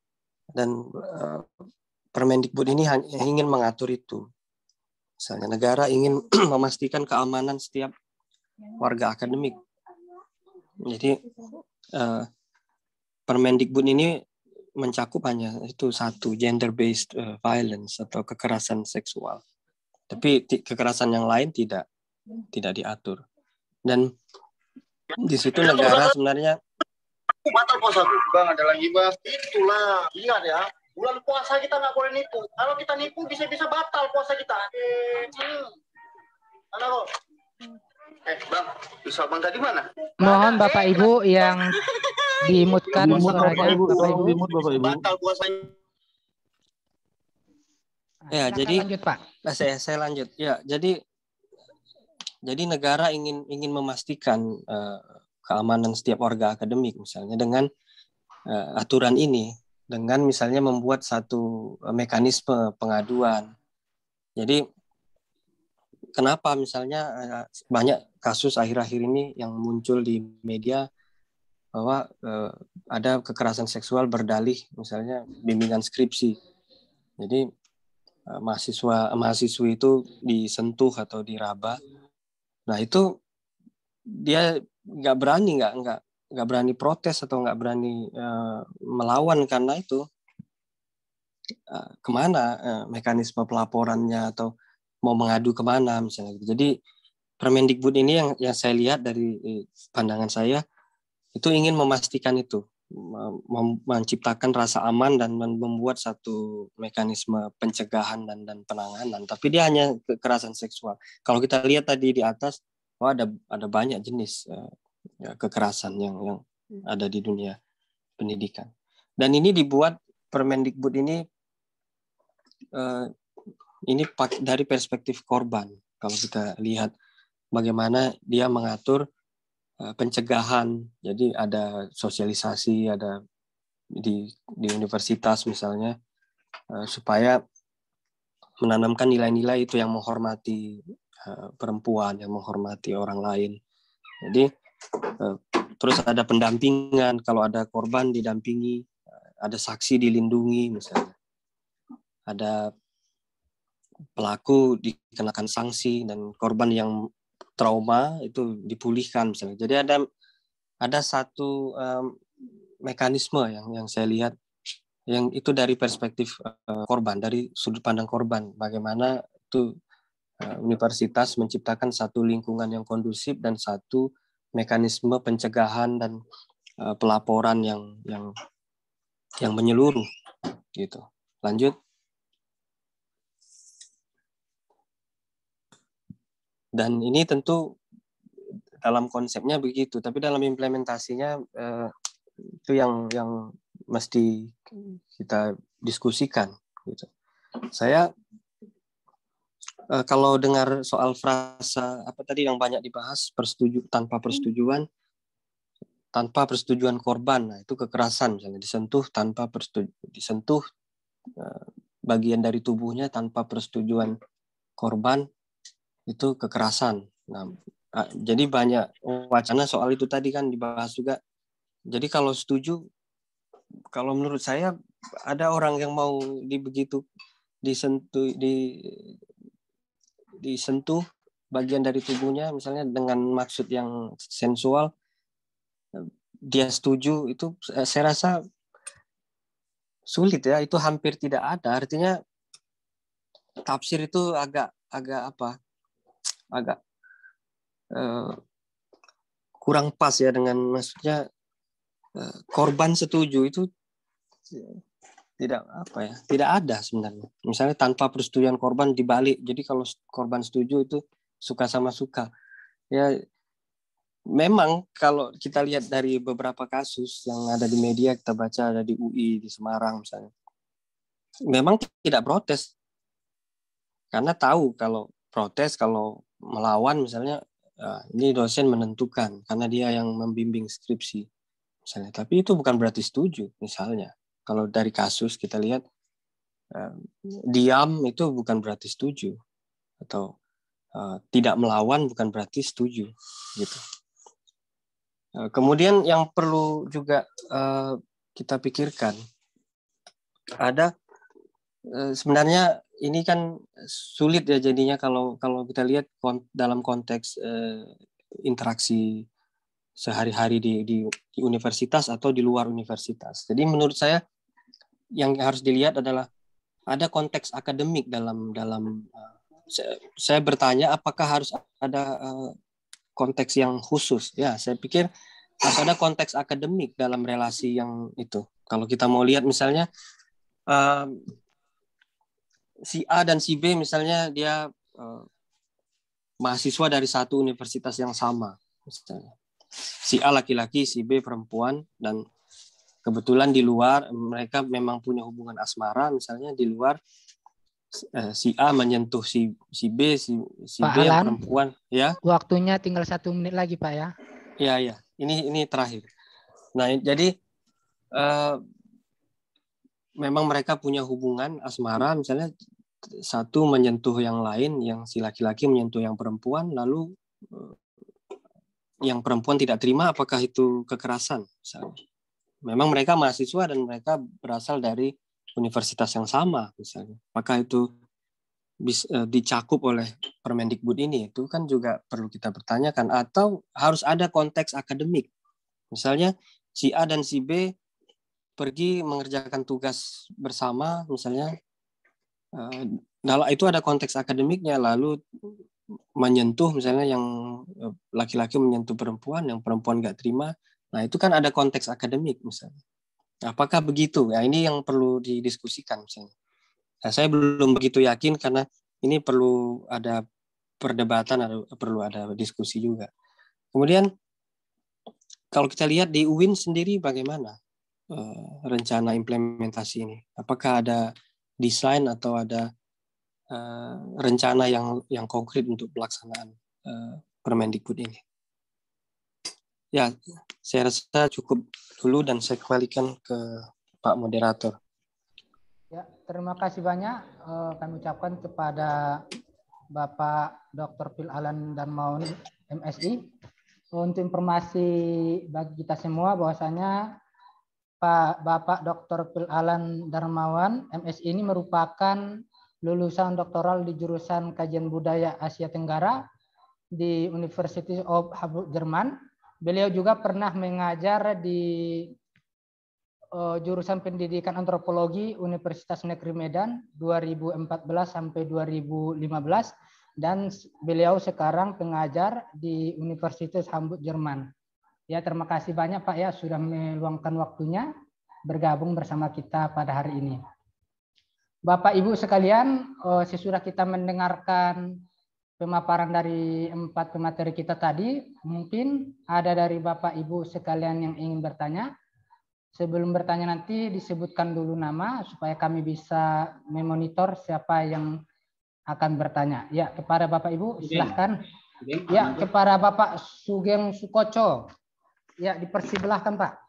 Permendikbud ini ingin mengatur itu. Misalnya negara ingin memastikan keamanan setiap warga akademik. Jadi Permendikbud ini mencakup hanya itu satu, gender based violence atau kekerasan seksual. Tapi kekerasan yang lain tidak diatur. Dan di situ negara sebenarnya batal puasa. Bang, ada lagi bang. Itulah, ingat ya. Bulan puasa kita nggak boleh nipu. Kalau kita nipu bisa batal puasa kita. Mana kok? Bang, bisa bang tadi mana? Mohon Bapak Ibu yang dimutkan suaranya. Bapak Ibu. Bapak Ibu. Batal puasanya. Ya, jadi lanjut Pak. Saya lanjut. Ya, jadi negara ingin memastikan keamanan setiap warga akademik misalnya dengan aturan ini, dengan misalnya membuat satu mekanisme pengaduan. Jadi kenapa misalnya banyak kasus akhir-akhir ini yang muncul di media bahwa ada kekerasan seksual berdalih misalnya bimbingan skripsi. Jadi mahasiswi itu disentuh atau diraba. Nah itu dia nggak berani protes atau nggak berani melawan, karena itu kemana mekanisme pelaporannya atau mau mengadu kemana misalnya gitu. Jadi Permendikbud ini yang saya lihat dari pandangan saya itu ingin memastikan itu, menciptakan rasa aman dan membuat satu mekanisme pencegahan dan penanganan. Tapi dia hanya kekerasan seksual. Kalau kita lihat tadi di atas, ada banyak jenis kekerasan yang ada di dunia pendidikan. Dan ini dibuat Permendikbud ini dari perspektif korban. Kalau kita lihat bagaimana dia mengatur pencegahan, jadi ada sosialisasi, ada di universitas misalnya, supaya menanamkan nilai-nilai itu yang menghormati perempuan, yang menghormati orang lain. Jadi terus ada pendampingan, kalau ada korban didampingi, ada saksi dilindungi misalnya, ada pelaku dikenakan sanksi, dan korban yang trauma itu dipulihkan misalnya. Jadi ada satu mekanisme yang saya lihat Yang itu dari perspektif korban, dari sudut pandang korban, bagaimana itu universitas menciptakan satu lingkungan yang kondusif dan satu mekanisme pencegahan dan pelaporan yang menyeluruh gitu. Lanjut. Dan ini tentu dalam konsepnya begitu, tapi dalam implementasinya itu yang mesti kita diskusikan gitu. Saya kalau dengar soal frasa apa tadi yang banyak dibahas, tanpa persetujuan korban, nah itu kekerasan, misalnya disentuh bagian dari tubuhnya tanpa persetujuan korban, itu kekerasan. Nah, jadi banyak wacana soal itu tadi kan dibahas juga. Jadi kalau setuju, kalau menurut saya ada orang yang mau disentuh bagian dari tubuhnya misalnya dengan maksud yang sensual, dia setuju, itu saya rasa sulit ya, itu hampir tidak ada. Artinya tafsir itu agak kurang pas ya, dengan maksudnya korban setuju itu tidak ada sebenarnya. Misalnya tanpa persetujuan korban dibalik. Jadi kalau korban setuju itu suka sama suka. Ya memang kalau kita lihat dari beberapa kasus yang ada di media, kita baca ada di UI di Semarang misalnya, memang tidak protes karena tahu kalau protes, kalau melawan misalnya, ini dosen menentukan karena dia yang membimbing skripsi misalnya. Tapi itu bukan berarti setuju. Misalnya kalau dari kasus kita lihat, diam itu bukan berarti setuju, atau tidak melawan bukan berarti setuju gitu. Kemudian yang perlu juga kita pikirkan, ada sebenarnya ini kan sulit ya jadinya kalau kita lihat dalam konteks interaksi sehari-hari di universitas atau di luar universitas. Jadi menurut saya yang harus dilihat adalah ada konteks akademik dalam saya bertanya apakah harus ada konteks yang khusus. Ya, saya pikir harus ada konteks akademik dalam relasi yang itu. Kalau kita mau lihat misalnya si A dan si B misalnya dia mahasiswa dari satu universitas yang sama misalnya. Si A laki-laki, si B perempuan, dan kebetulan di luar mereka memang punya hubungan asmara misalnya di luar, si A menyentuh si B, si Pak B yang Alan, perempuan ya. Waktunya tinggal 1 menit lagi Pak ya. Iya. Ini terakhir. Nah, jadi memang mereka punya hubungan asmara, misalnya satu menyentuh yang lain, yang si laki-laki menyentuh yang perempuan, lalu yang perempuan tidak terima, apakah itu kekerasan? Misalnya. Memang mereka mahasiswa dan mereka berasal dari universitas yang sama, misalnya. Apakah itu dicakup oleh Permendikbud ini? Itu kan juga perlu kita pertanyakan. Atau harus ada konteks akademik. Misalnya si A dan si B pergi mengerjakan tugas bersama, misalnya. Itu ada konteks akademiknya, lalu menyentuh misalnya yang laki-laki menyentuh perempuan, yang perempuan nggak terima. Nah itu kan ada konteks akademik misalnya. Apakah begitu? Ya ini yang perlu didiskusikan misalnya. Nah, saya belum begitu yakin karena ini perlu ada perdebatan, perlu ada diskusi juga. Kemudian kalau kita lihat di UIN sendiri bagaimana rencana implementasi ini? Apakah ada desain atau ada rencana yang konkret untuk pelaksanaan Permendikbud ini? Ya, saya rasa cukup dulu dan saya kembalikan ke Pak Moderator. Ya, terima kasih banyak kami ucapkan kepada Bapak Dr. Phil Alan Darmawan, MSI. Untuk informasi bagi kita semua bahwasanya Bapak Dr. Phil Alan Darmawan, MSI ini merupakan lulusan doktoral di jurusan Kajian Budaya Asia Tenggara di University of Hamburg, Jerman. Beliau juga pernah mengajar di jurusan Pendidikan Antropologi Universitas Negeri Medan 2014 sampai 2015 dan beliau sekarang pengajar di Universitas Hamburg Jerman. Ya, terima kasih banyak Pak ya sudah meluangkan waktunya bergabung bersama kita pada hari ini. Bapak Ibu sekalian, sesudah kita mendengarkan pemaparan dari 4 pemateri kita tadi, mungkin ada dari Bapak Ibu sekalian yang ingin bertanya. Sebelum bertanya nanti disebutkan dulu nama supaya kami bisa memonitor siapa yang akan bertanya. Ya, kepada Bapak Ibu silahkan. Ya, kepada Bapak Sugeng Sukoco. Ya, dipersilahkan Pak.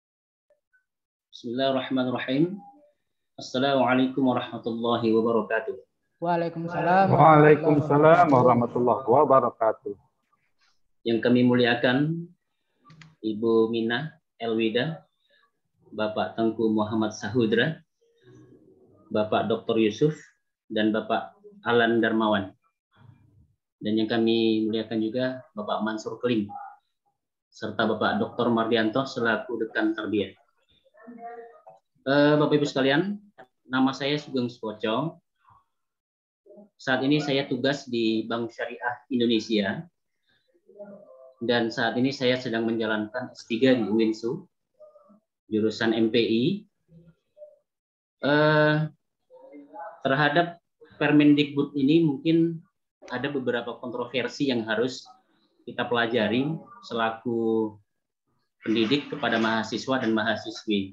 Bismillahirrahmanirrahim. Assalamualaikum warahmatullahi wabarakatuh. Waalaikumsalam. Waalaikumsalam warahmatullahi wabarakatuh. Yang kami muliakan Ibu Minah Elwida, Bapak Tengku Muhammad Sahudra, Bapak Dr. Yusuf, dan Bapak Alan Darmawan. Dan yang kami muliakan juga Bapak Mansur Keling, serta Bapak Dr. Mardianto selaku Dekan Tarbiyah. Bapak Ibu sekalian, nama saya Sugeng Sukoco. Saat ini saya tugas di Bank Syariah Indonesia. Dan saat ini saya sedang menjalankan S3 di UINSU, jurusan MPI. Terhadap Permendikbud ini mungkin ada beberapa kontroversi yang harus kita pelajari selaku pendidik kepada mahasiswa dan mahasiswi.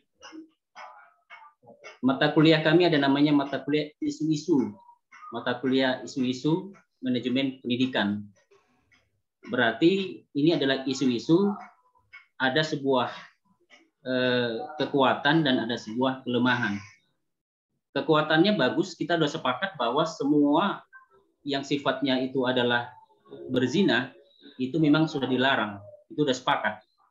Mata kuliah kami ada namanya mata kuliah isu-isu. Mata kuliah isu-isu manajemen pendidikan. Berarti ini adalah isu-isu, ada sebuah kekuatan dan ada sebuah kelemahan. Kekuatannya bagus, kita sudah sepakat bahwa semua yang sifatnya itu adalah berzina, itu memang sudah dilarang. Itu sudah sepakat.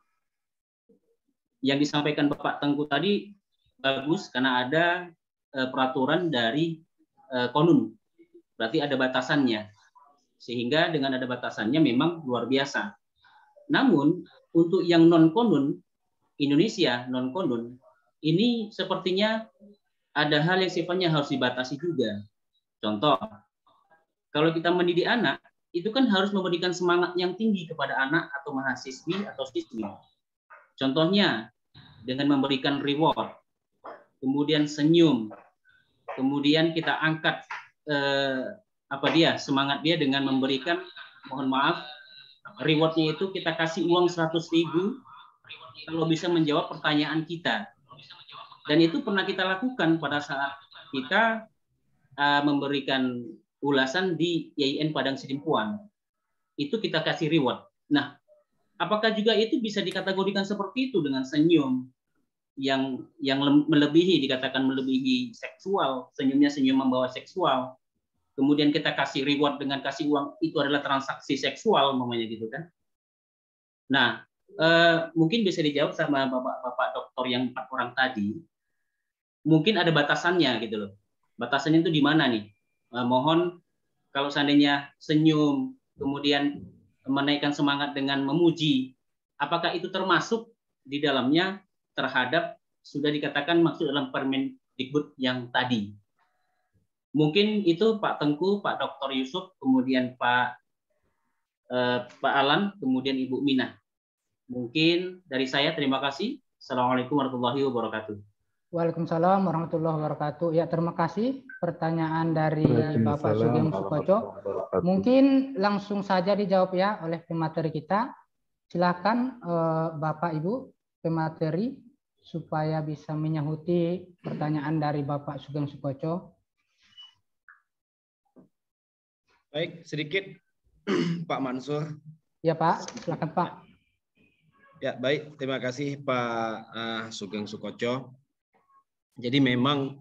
Yang disampaikan Bapak Tengku tadi bagus karena ada peraturan dari konun. Berarti ada batasannya. Sehingga dengan ada batasannya memang luar biasa. Namun untuk yang non-konun, Indonesia non-konun, ini sepertinya ada hal yang sifatnya harus dibatasi juga. Contoh, kalau kita mendidik anak, itu kan harus memberikan semangat yang tinggi kepada anak atau mahasiswi atau siswi. Contohnya, dengan memberikan reward, kemudian senyum, kemudian kita angkat semangat dia dengan memberikan, mohon maaf, rewardnya itu kita kasih uang 100.000 kalau bisa menjawab pertanyaan kita. Dan itu pernah kita lakukan pada saat kita memberikan ulasan di YIN Padang Sidimpuan. Itu kita kasih reward. Nah, apakah juga itu bisa dikategorikan seperti itu dengan senyum yang melebihi, dikatakan melebihi seksual, senyumnya senyum membawa seksual. Kemudian kita kasih reward dengan kasih uang, itu adalah transaksi seksual, namanya gitu kan. Nah, mungkin bisa dijawab sama Bapak dokter yang 4 orang tadi. Mungkin ada batasannya gitu loh. Batasannya itu di mana nih? Mohon kalau seandainya senyum, kemudian menaikkan semangat dengan memuji, apakah itu termasuk di dalamnya terhadap sudah dikatakan masuk dalam Permendikbud yang tadi? Mungkin itu Pak Tengku, Pak Dr. Yusuf, kemudian Pak Alan, kemudian Ibu Minah. Mungkin dari saya terima kasih. Assalamualaikum warahmatullahi wabarakatuh. Waalaikumsalam warahmatullahi wabarakatuh. Ya, terima kasih pertanyaan dari Bapak Sugeng Sukoco. Mungkin langsung saja dijawab ya oleh pemateri kita. Silakan Bapak Ibu pemateri supaya bisa menyahuti pertanyaan dari Bapak Sugeng Sukoco. Baik, sedikit Pak Mansur. Ya Pak, silakan Pak. Ya, baik. Terima kasih Pak Sugeng Sukoco. Jadi memang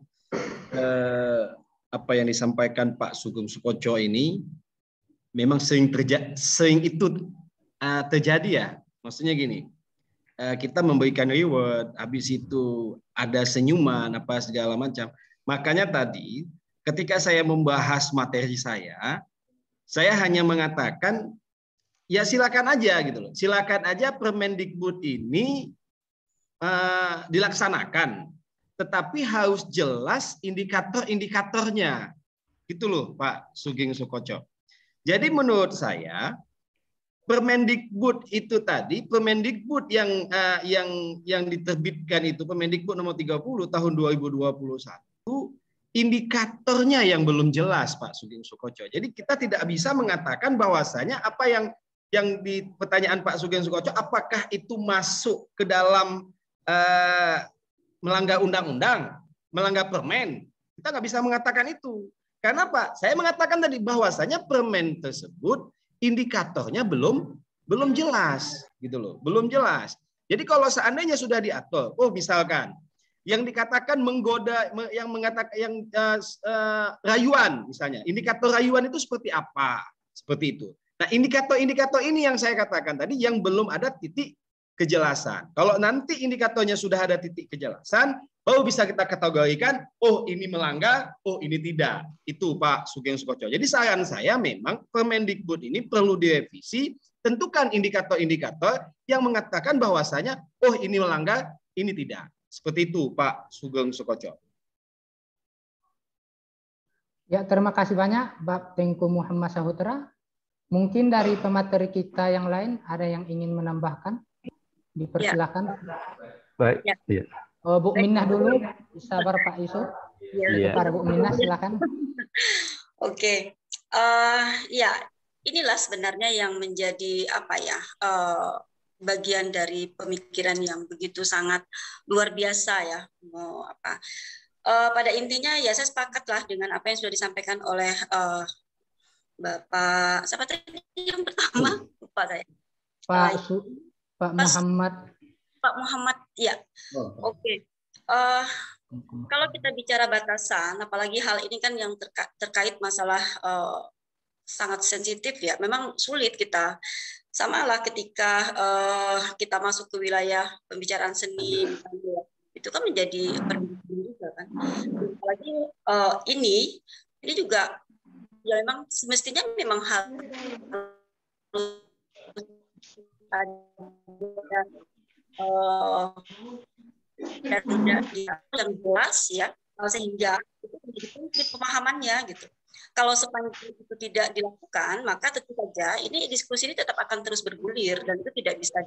apa yang disampaikan Pak Sugeng Sukoco ini memang sering itu terjadi ya. Maksudnya gini, kita memberikan reward, habis itu ada senyuman, apa segala macam. Makanya tadi ketika saya membahas materi saya hanya mengatakan ya silakan aja gitu loh. Silakan aja Permendikbud ini dilaksanakan, tetapi harus jelas indikator-indikatornya. Gitu loh Pak Sugeng Sukoco. Jadi menurut saya Permendikbud itu tadi, Permendikbud yang diterbitkan itu, Permendikbud nomor 30 tahun 2021, indikatornya yang belum jelas Pak Sugeng Sukoco. Jadi kita tidak bisa mengatakan bahwasanya apa yang di pertanyaan Pak Sugeng Sukoco, apakah itu masuk ke dalam melanggar undang-undang, melanggar permen. Kita nggak bisa mengatakan itu. Karena Pak, saya mengatakan tadi bahwasanya permen tersebut indikatornya belum jelas, gitu loh, belum jelas. Jadi kalau seandainya sudah diatur, misalkan yang dikatakan menggoda, yang mengatakan rayuan, misalnya, indikator rayuan itu seperti apa? Seperti itu. Nah, indikator-indikator ini yang saya katakan tadi yang belum ada titik kejelasan. Kalau nanti indikatornya sudah ada titik kejelasan, baru bisa kita kategorikan, oh ini melanggar, oh ini tidak. Itu Pak Sugeng Sukoco. Jadi saran saya memang Permendikbud ini perlu direvisi, tentukan indikator-indikator yang mengatakan bahwasanya, oh ini melanggar, ini tidak. Seperti itu Pak Sugeng Sukoco. Ya, terima kasih banyak Bapak Tengku Muhammad Sahutra. Mungkin dari pemateri kita yang lain ada yang ingin menambahkan? Dipersilakan. Baik. Ya. Bu Minah dulu, sabar Pak Yusuf. Ya. Para Bu Minah silakan. Oke. Ya, inilah sebenarnya yang menjadi bagian dari pemikiran yang begitu sangat luar biasa ya. Pada intinya ya saya sepakatlah dengan apa yang sudah disampaikan oleh Bapak siapa tadi yang pertama? Lupa saya. Pak Muhammad. Pak Muhammad, ya. Oke. Kalau kita bicara batasan, apalagi hal ini kan yang terkait masalah sangat sensitif ya. Memang sulit kita. Sama lah ketika kita masuk ke wilayah pembicaraan seni, itu kan menjadi perbedaan juga kan. Apalagi ini juga ya memang semestinya memang harus ada yang jelas ya, sehingga itu menjadi prinsip pemahamannya gitu. Kalau sepanjang itu tidak dilakukan, maka tentu saja ini diskusi ini tetap akan terus bergulir dan itu tidak bisa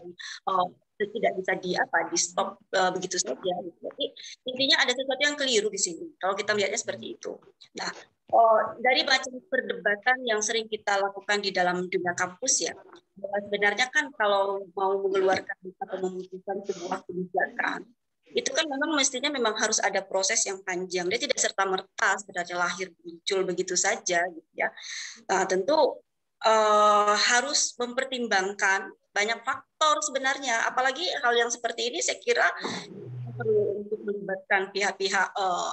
di stop begitu saja. Jadi intinya ada sesuatu yang keliru di sini. Kalau kita melihatnya seperti itu. Nah, dari macam perdebatan yang sering kita lakukan di dalam dunia kampus ya, sebenarnya kan kalau mau mengeluarkan atau memutuskan sebuah kebijakan, itu kan memang mestinya memang harus ada proses yang panjang. Dia tidak serta-merta sebenarnya lahir muncul begitu saja gitu ya. Nah, tentu harus mempertimbangkan banyak faktor sebenarnya. Apalagi hal yang seperti ini saya kira perlu untuk melibatkan pihak-pihak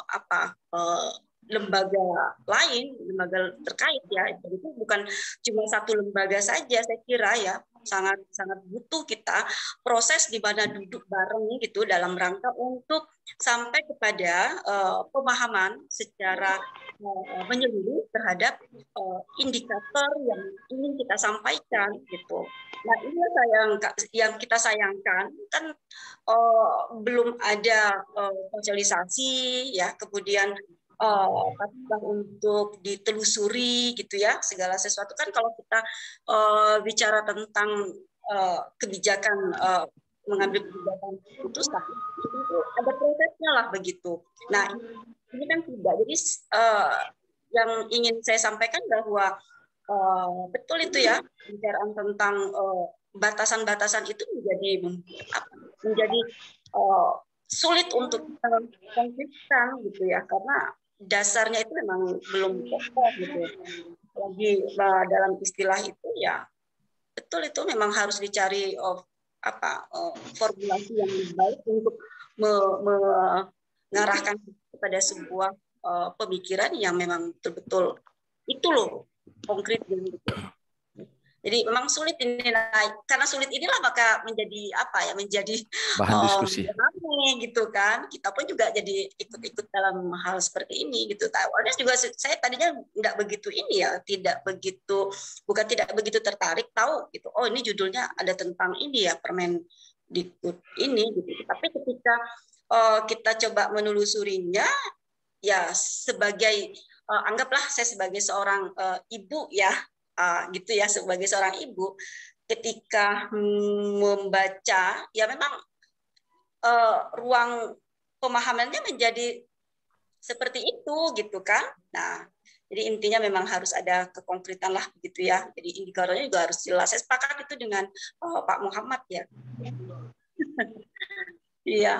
lembaga lain, lembaga terkait ya. Jadi itu bukan cuma satu lembaga saja saya kira ya. Sangat butuh kita proses di mana duduk bareng gitu dalam rangka untuk sampai kepada pemahaman secara menyeluruh terhadap indikator yang ingin kita sampaikan gitu. Nah, ini yang kita sayangkan kan belum ada sosialisasi ya, kemudian untuk ditelusuri gitu ya, segala sesuatu kan kalau kita bicara tentang kebijakan mengambil kebijakan keputusan itu ada prosesnya lah begitu. Nah, ini kan tidak. Jadi yang ingin saya sampaikan bahwa betul itu ya, bicaraan tentang batasan-batasan itu menjadi sulit untuk konsisten gitu ya, karena dasarnya itu memang belum kokoh gitu. Lagi dalam istilah itu ya betul itu memang harus dicari formulasi yang lebih baik untuk mengarahkan kepada sebuah pemikiran yang memang betul-betul itu loh konkret gitu. Jadi memang sulit ini, karena sulit inilah maka menjadi bahan diskusi gitu kan. Kita pun juga jadi ikut-ikut dalam hal seperti ini gitu. Awalnya juga saya tadinya tidak begitu bukan tidak begitu tertarik tahu gitu. Oh, ini judulnya ada tentang ini ya, permen Permendikbud ini gitu. Tapi ketika kita coba menelusurinya, ya sebagai anggaplah saya sebagai seorang ibu ya, gitu ya, sebagai seorang ibu, ketika membaca ya memang ruang pemahamannya menjadi seperti itu gitu kan. Nah, jadi intinya memang harus ada kekonkretan lah begitu ya. Jadi indikatornya juga harus jelas. Saya sepakat itu dengan Pak Muhammad ya. Iya.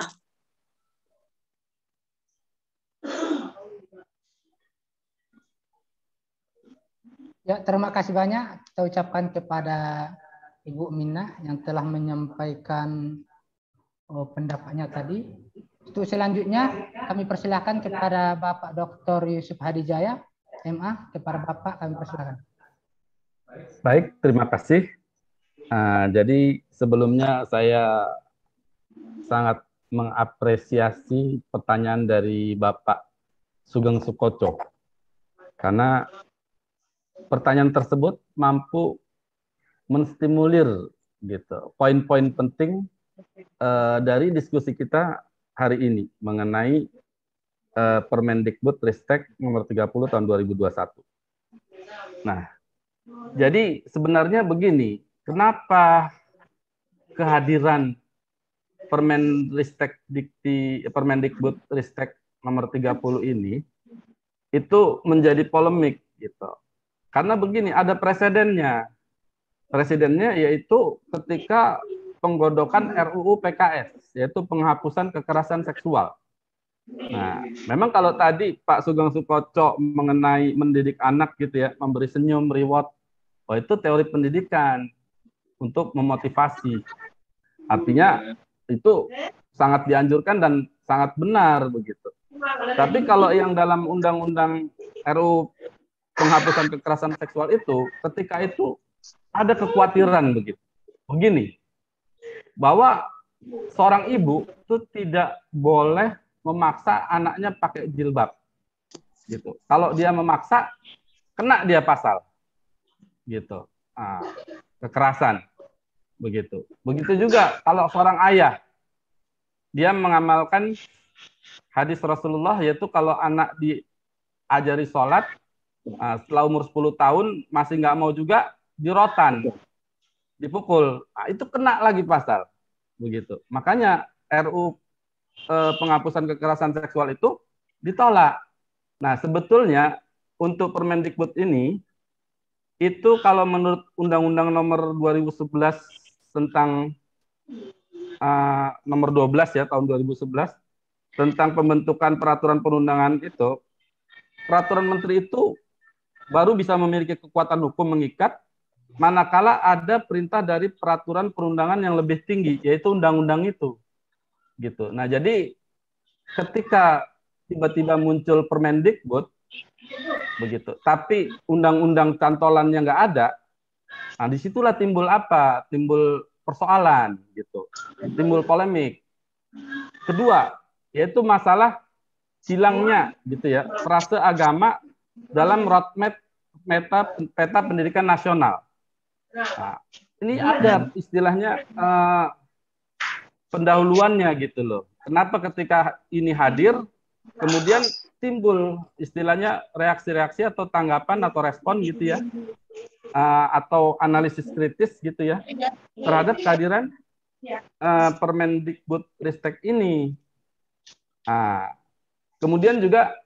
Ya, terima kasih banyak kita ucapkan kepada Ibu Minah yang telah menyampaikan pendapatnya tadi. Untuk selanjutnya kami persilahkan kepada Bapak Dr. Yusuf Hadijaya, MA. Kepada Bapak kami persilahkan. Baik, terima kasih. Jadi sebelumnya saya sangat mengapresiasi pertanyaan dari Bapak Sugeng Sukoco, karena pertanyaan tersebut mampu menstimulir gitu poin-poin penting dari diskusi kita hari ini mengenai Permendikbud Ristek nomor 30 tahun 2021. Nah, jadi sebenarnya begini, kenapa kehadiran Permendikbud Ristek nomor 30 ini itu menjadi polemik gitu. Karena begini, ada presidennya. Presidennya yaitu ketika penggodokan RUU PKS, yaitu penghapusan kekerasan seksual. Nah, memang kalau tadi Pak Sugeng Sukoco mengenai mendidik anak gitu ya, memberi senyum, reward, itu teori pendidikan untuk memotivasi. Artinya itu sangat dianjurkan dan sangat benar begitu. Tapi kalau yang dalam undang-undang RUU penghapusan kekerasan seksual itu, ketika itu ada kekhawatiran begitu. Begini, bahwa seorang ibu itu tidak boleh memaksa anaknya pakai jilbab. Gitu. Kalau dia memaksa, kena dia pasal. Gitu. Kekerasan. Begitu. Begitu juga kalau seorang ayah, dia mengamalkan hadis Rasulullah, yaitu kalau anak diajari sholat, setelah umur 10 tahun masih nggak mau juga, dirotan, dipukul, itu kena lagi pasal, begitu. Makanya RUU penghapusan kekerasan seksual itu ditolak. Nah, sebetulnya untuk Permendikbud ini, itu kalau menurut Undang-Undang Nomor 2011 tentang Nomor 12 ya tahun 2011 tentang pembentukan peraturan perundangan itu, peraturan menteri itu baru bisa memiliki kekuatan hukum mengikat manakala ada perintah dari peraturan perundangan yang lebih tinggi, yaitu undang-undang itu. Gitu. Nah, jadi ketika tiba-tiba muncul Permendikbud begitu, tapi undang-undang cantolannya nggak ada, nah disitulah timbul apa? Timbul persoalan gitu, timbul polemik. Kedua, yaitu masalah hilangnya gitu ya frase agama dalam roadmap peta pendidikan nasional. Nah, ini ada istilahnya pendahuluannya gitu loh. Kenapa ketika ini hadir, kemudian timbul istilahnya reaksi-reaksi atau tanggapan atau respon gitu ya, atau analisis kritis gitu ya terhadap kehadiran Permendikbud Ristek ini. Kemudian juga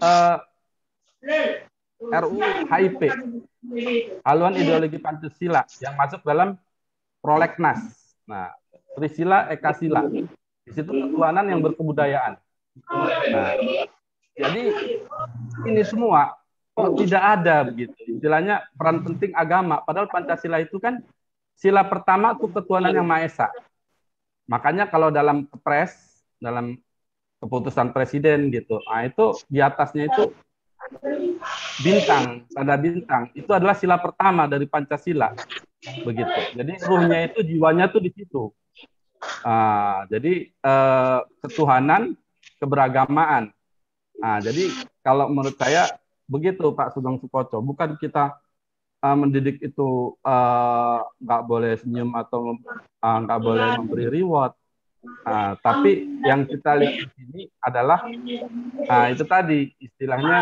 RUU HIP, haluan ideologi Pancasila yang masuk dalam prolegnas. Nah, Trisila, Ekasila. Di situ ketuhanan yang berkebudayaan. Nah, jadi ini semua tidak ada begitu. Istilahnya peran penting agama. Padahal Pancasila itu kan sila pertama itu ketuhanan yang Maha Esa. Makanya kalau dalam kepres, dalam keputusan presiden gitu, nah itu di atasnya itu bintang, tanda bintang. Itu adalah sila pertama dari Pancasila. Begitu. Jadi ruhnya itu, jiwanya tuh di situ. Jadi ketuhanan, keberagamaan. Nah, jadi kalau menurut saya begitu Pak Sugeng Sukoco, bukan kita mendidik itu nggak boleh senyum atau nggak boleh memberi reward. Tapi yang kita lihat di sini adalah itu tadi istilahnya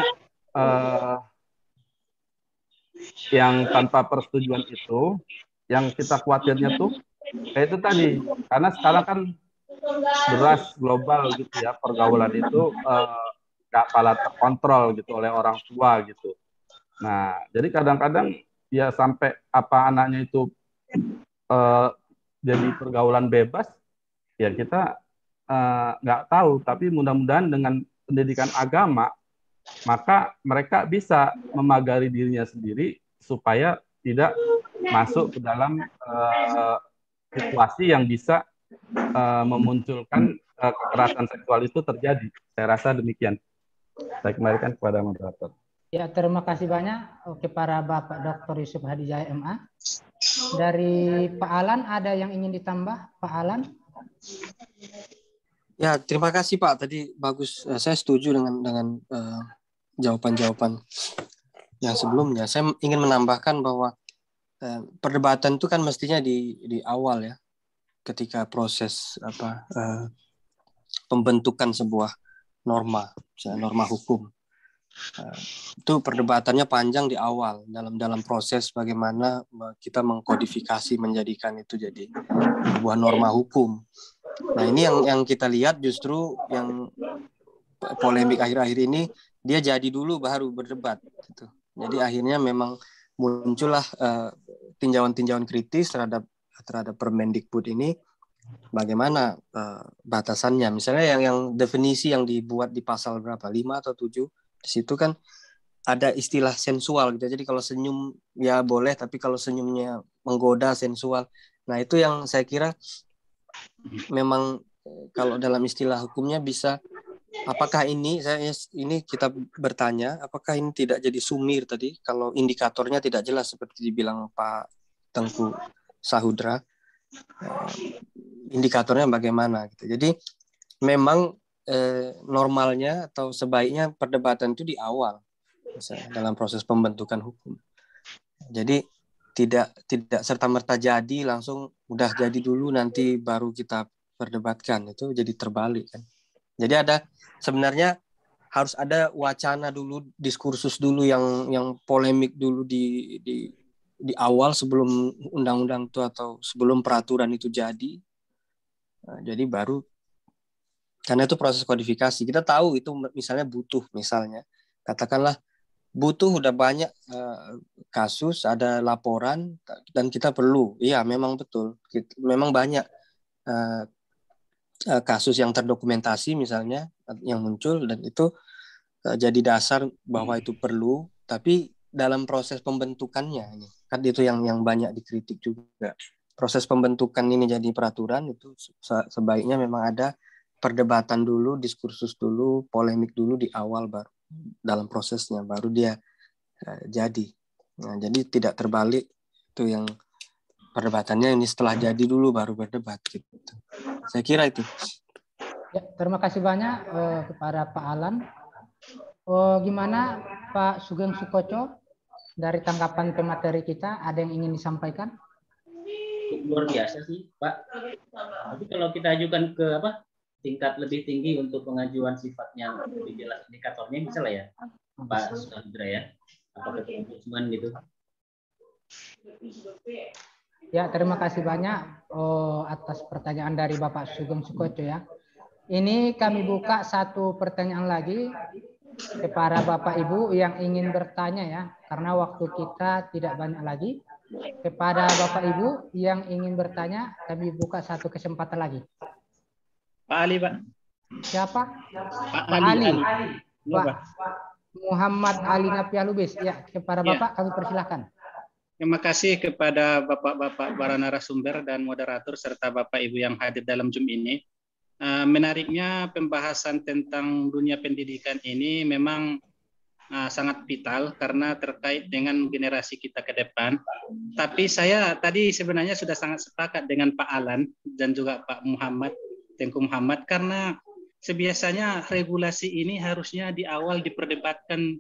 yang tanpa persetujuan itu, yang kita khawatirnya tuh kayak itu tadi, karena sekarang kan deras global gitu ya, pergaulan itu nggak kalah terkontrol gitu oleh orang tua gitu. Nah, jadi kadang-kadang ya sampai apa anaknya itu jadi pergaulan bebas, ya kita nggak tahu. Tapi mudah-mudahan dengan pendidikan agama, maka mereka bisa memagari dirinya sendiri supaya tidak masuk ke dalam situasi yang bisa memunculkan kekerasan seksual itu terjadi. Saya rasa demikian. Saya kembalikan kepada moderator. Ya, terima kasih banyak kepada Bapak Dr. Yusuf Hadijaya MA. Dari Pak Alan ada yang ingin ditambah, Pak Alan? Ya, terima kasih Pak. Tadi bagus. Saya setuju dengan jawaban-jawaban yang sebelumnya. Saya ingin menambahkan bahwa perdebatan itu kan mestinya di awal ya, ketika proses pembentukan sebuah norma, misalnya norma hukum. Itu perdebatannya panjang di awal dalam proses bagaimana kita mengkodifikasi menjadikan itu jadi sebuah norma hukum. Nah, ini yang kita lihat justru yang polemik akhir-akhir ini, dia jadi dulu baru berdebat gitu. Jadi akhirnya memang muncullah tinjauan-tinjauan kritis terhadap Permendikbud ini, bagaimana batasannya. Misalnya yang definisi yang dibuat di pasal berapa, 5 atau 7, di situ kan ada istilah sensual gitu. Jadi kalau senyum ya boleh, tapi kalau senyumnya menggoda, sensual. Nah, itu yang saya kira memang kalau dalam istilah hukumnya bisa, apakah ini kita bertanya, apakah ini tidak jadi sumir tadi kalau indikatornya tidak jelas seperti dibilang Pak Tengku Sahudra, indikatornya bagaimana gitu. Jadi memang normalnya atau sebaiknya perdebatan itu di awal, misalnya dalam proses pembentukan hukum. Jadi tidak serta-merta jadi langsung udah jadi dulu nanti baru kita perdebatkan, itu jadi terbalik kan. Jadi sebenarnya harus ada wacana dulu, diskursus dulu yang polemik dulu di awal sebelum undang-undang itu atau sebelum peraturan itu jadi. Nah, jadi baru, karena itu proses kodifikasi. Kita tahu itu misalnya katakanlah butuh udah banyak kasus, ada laporan dan kita perlu. Iya, memang betul. Memang banyak kasus yang terdokumentasi misalnya yang muncul, dan itu jadi dasar bahwa itu perlu. Tapi dalam proses pembentukannya ini kan itu yang banyak dikritik juga. Proses pembentukan ini jadi peraturan itu sebaiknya memang ada perdebatan dulu, diskursus dulu, polemik dulu di awal, baru dalam prosesnya baru dia jadi. Nah, jadi tidak terbalik itu, yang perdebatannya ini setelah jadi dulu baru berdebat gitu. Saya kira itu. Ya, terima kasih banyak kepada Pak Alan. Gimana Pak Sugeng Sukoco, dari tanggapan pemateri kita ada yang ingin disampaikan? Luar biasa sih Pak. Tapi kalau kita ajukan ke tingkat lebih tinggi untuk pengajuan sifatnya lebih jelas indikatornya, bisa lah ya Pak Sudra ya, apakah ombudsman gitu. Ya, terima kasih banyak atas pertanyaan dari Bapak Sugeng Sukoco ya. Ini kami buka satu pertanyaan lagi kepada Bapak Ibu yang ingin bertanya ya, karena waktu kita tidak banyak lagi. Kepada Bapak Ibu yang ingin bertanya, kami buka satu kesempatan lagi. Pak Ali, Pak. Siapa? Pak Ali. Pak Muhammad Ali Napia Lubis. Ya, kepada Bapak kami persilahkan. Terima kasih kepada Bapak-Bapak para narasumber dan moderator serta Bapak Ibu yang hadir dalam Zoom ini. Menariknya pembahasan tentang dunia pendidikan ini memang sangat vital karena terkait dengan generasi kita ke depan. Tapi saya tadi sebenarnya sudah sangat sepakat dengan Pak Alan dan juga Pak Tengku Muhammad, karena sebiasanya regulasi ini harusnya di awal diperdebatkan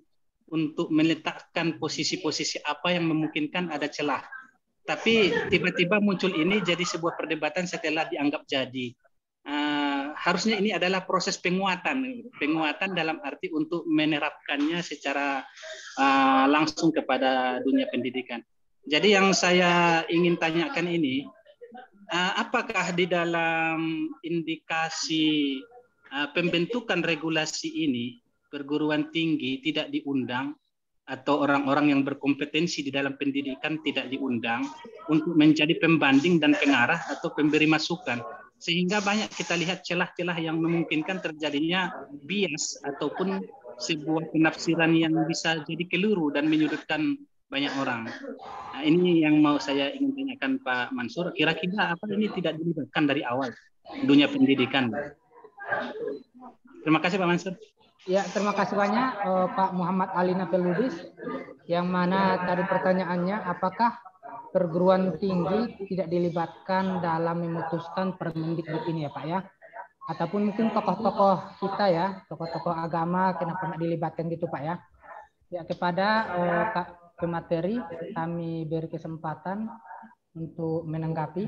untuk meletakkan posisi-posisi apa yang memungkinkan ada celah. Tapi tiba-tiba muncul ini jadi sebuah perdebatan setelah dianggap jadi. Harusnya ini adalah proses penguatan dalam arti untuk menerapkannya secara langsung kepada dunia pendidikan. Jadi yang saya ingin tanyakan ini, apakah di dalam indikasi pembentukan regulasi ini perguruan tinggi tidak diundang atau orang-orang yang berkompetensi di dalam pendidikan tidak diundang untuk menjadi pembanding dan pengarah atau pemberi masukan, sehingga banyak kita lihat celah-celah yang memungkinkan terjadinya bias ataupun sebuah penafsiran yang bisa jadi keliru dan menyudutkan banyak orang. Nah, ini yang mau saya ingin tanyakan Pak Mansur, kira-kira apa ini tidak dilibatkan dari awal dunia pendidikan? Terima kasih Pak Mansur. Ya, terima kasih banyak Pak Muhammad Ali Napeludis, yang mana tadi pertanyaannya apakah perguruan tinggi tidak dilibatkan dalam memutuskan Permendikbud ini ya Pak ya? Ataupun mungkin tokoh-tokoh kita ya, tokoh-tokoh agama kenapa tidak dilibatkan gitu Pak ya? Ya, kepada pemateri kami beri kesempatan untuk menanggapi.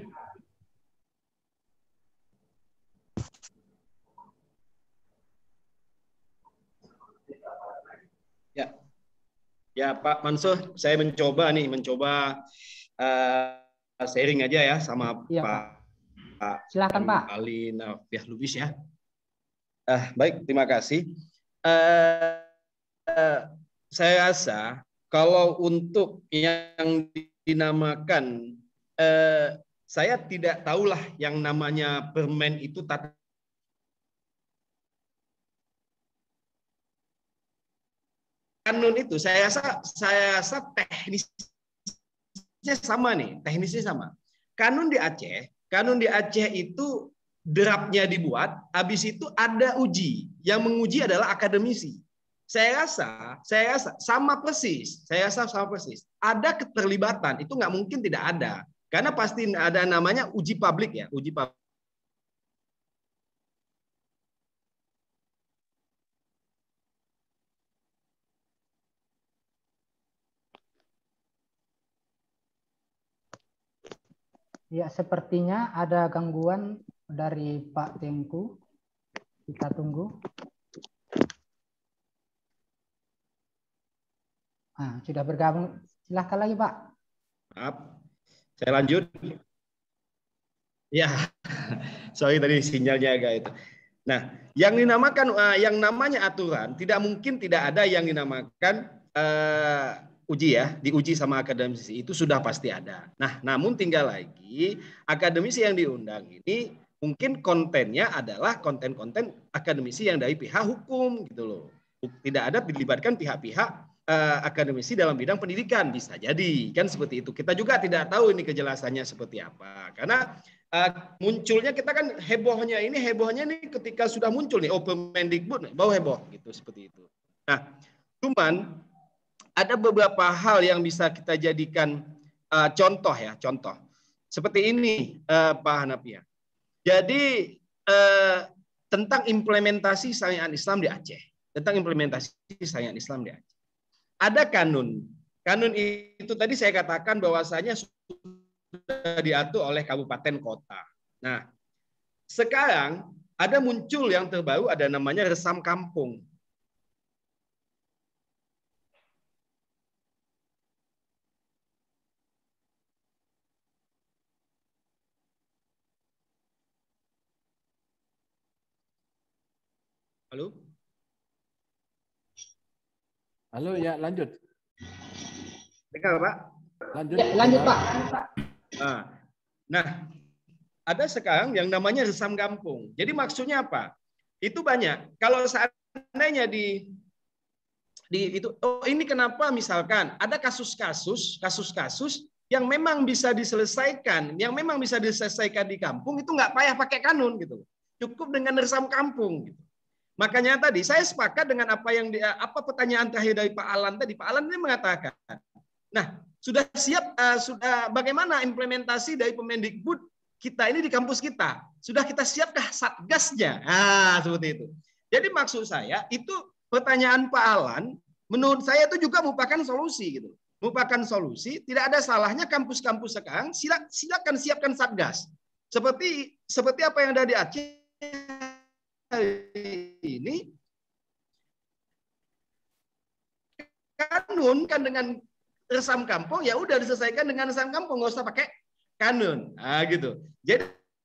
Ya Pak Mansur, saya mencoba sharing aja ya sama ya, Pak. Silakan Pak. Ali Nafiah Lubis ya. Baik, terima kasih. Saya rasa kalau untuk yang dinamakan, saya tidak tahulah yang namanya permen itu tata kanun itu saya rasa teknisnya sama nih, teknisnya sama. Kanun di Aceh itu draftnya dibuat, habis itu ada uji. Yang menguji adalah akademisi. Saya rasa sama persis. Ada keterlibatan, itu nggak mungkin tidak ada. Karena pasti ada namanya uji publik ya, uji publik. Ya, sepertinya ada gangguan dari Pak Tengku. Kita tunggu. Sudah bergabung. Silahkan lagi, Pak. Maaf, saya lanjut. Ya, sorry tadi sinyalnya agak itu. Nah, yang dinamakan, yang namanya aturan, tidak mungkin tidak ada yang dinamakan uji ya, diuji sama akademisi, itu sudah pasti ada. Nah, namun tinggal lagi akademisi yang diundang ini mungkin kontennya adalah konten-konten akademisi yang dari pihak hukum gitu loh. Tidak ada dilibatkan pihak-pihak akademisi dalam bidang pendidikan, bisa jadi kan seperti itu. Kita juga tidak tahu ini kejelasannya seperti apa. Karena munculnya kita kan hebohnya ini ketika sudah muncul nih Permendikbud baru heboh gitu seperti itu. Nah, cuman ada beberapa hal yang bisa kita jadikan contoh ya, contoh. Seperti ini Pak Hanafiah. Jadi tentang implementasi syariat Islam di Aceh. Ada kanun. Kanun itu tadi saya katakan bahwasanya sudah diatur oleh kabupaten kota. Nah, sekarang ada muncul yang terbaru, ada namanya resam kampung. Halo? Halo, ya lanjut. Dengar Pak? Lanjut, ya, lanjut Pak. Nah, ada sekarang yang namanya resam kampung. Jadi maksudnya apa? Itu banyak. Kalau seandainya itu, oh ini kenapa misalkan ada kasus-kasus yang memang bisa diselesaikan, di kampung itu nggak payah pakai kanun gitu. Cukup dengan resam kampung gitu. Makanya tadi saya sepakat dengan apa pertanyaan terakhir dari Pak Alan tadi. Pak Alan ini mengatakan, nah sudah siap, sudah bagaimana implementasi dari Permendikbud kita ini di kampus kita? Sudah kita siapkah satgasnya? Seperti itu. Jadi maksud saya itu pertanyaan Pak Alan menurut saya itu juga merupakan solusi gitu. Merupakan solusi, tidak ada salahnya kampus-kampus sekarang silakan siapkan satgas. Seperti apa yang ada di Aceh ini, kanun kan dengan resam kampung, ya udah diselesaikan dengan resam kampung, nggak usah pakai kanun. Nah, gitu. Jadi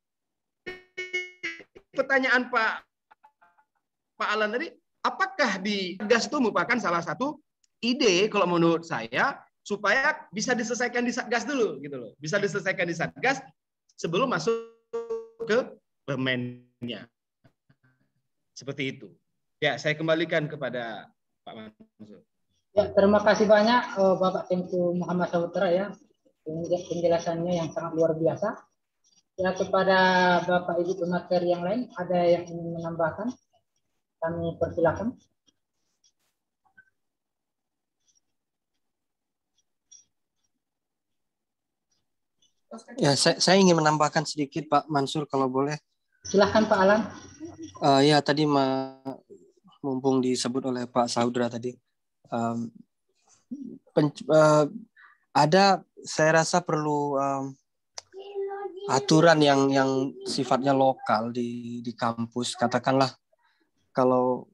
pertanyaan Pak Alan tadi, apakah di Satgas itu merupakan salah satu ide kalau menurut saya supaya bisa diselesaikan di Satgas dulu gitu loh. Bisa diselesaikan di Satgas sebelum masuk ke permennya. Seperti itu. Ya, saya kembalikan kepada Pak Mansur. Ya, terima kasih banyak Bapak Tengku Muhammad Saputra ya, penjelasannya yang sangat luar biasa. Ya, kepada Bapak Ibu pemateri yang lain, ada yang ingin menambahkan? Kami persilakan. Ya, saya ingin menambahkan sedikit Pak Mansur kalau boleh. Silahkan Pak Alan. Ya, tadi mumpung disebut oleh Pak Saudra tadi, ada, saya rasa perlu aturan yang sifatnya lokal di kampus. Katakanlah kalau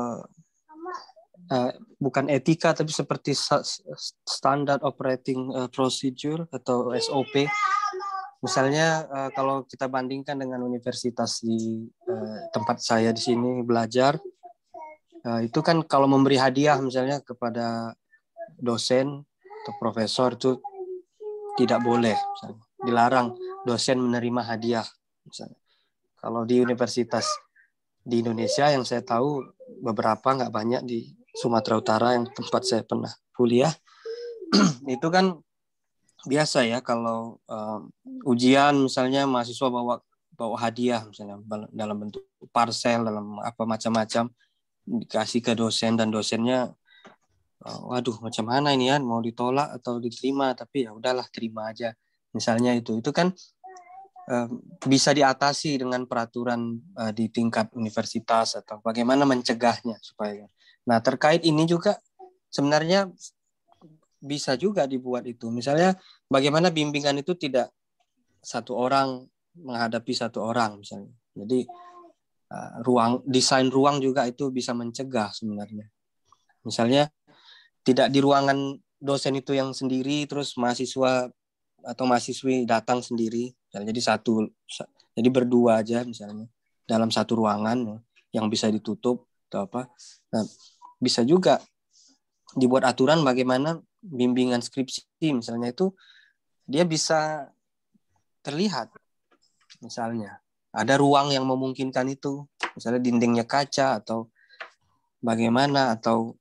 bukan etika tapi seperti standard operating procedure atau SOP. Misalnya kalau kita bandingkan dengan universitas di tempat saya di sini belajar, itu kan kalau memberi hadiah misalnya kepada dosen atau profesor itu tidak boleh, misalnya. Dilarang dosen menerima hadiah. Misalnya. Kalau di universitas di Indonesia yang saya tahu beberapa, nggak banyak, di Sumatera Utara yang tempat saya pernah kuliah, itu kan biasa ya kalau ujian misalnya mahasiswa bawa hadiah misalnya dalam bentuk parcel, dalam apa macam-macam, dikasih ke dosen dan dosennya waduh macam mana ini ya, mau ditolak atau diterima, tapi ya udahlah terima aja misalnya. Itu kan bisa diatasi dengan peraturan di tingkat universitas atau bagaimana mencegahnya supaya. Nah, terkait ini juga sebenarnya bisa juga dibuat itu. Misalnya bagaimana bimbingan itu tidak satu orang menghadapi satu orang misalnya. Jadi desain ruang juga itu bisa mencegah sebenarnya. Misalnya tidak di ruangan dosen itu yang sendiri, terus mahasiswa atau mahasiswi datang sendiri. Jadi berdua aja misalnya dalam satu ruangan yang bisa ditutup atau apa. Nah, bisa juga dibuat aturan bagaimana bimbingan skripsi misalnya itu dia bisa terlihat. Misalnya ada ruang yang memungkinkan itu, misalnya dindingnya kaca atau bagaimana, atau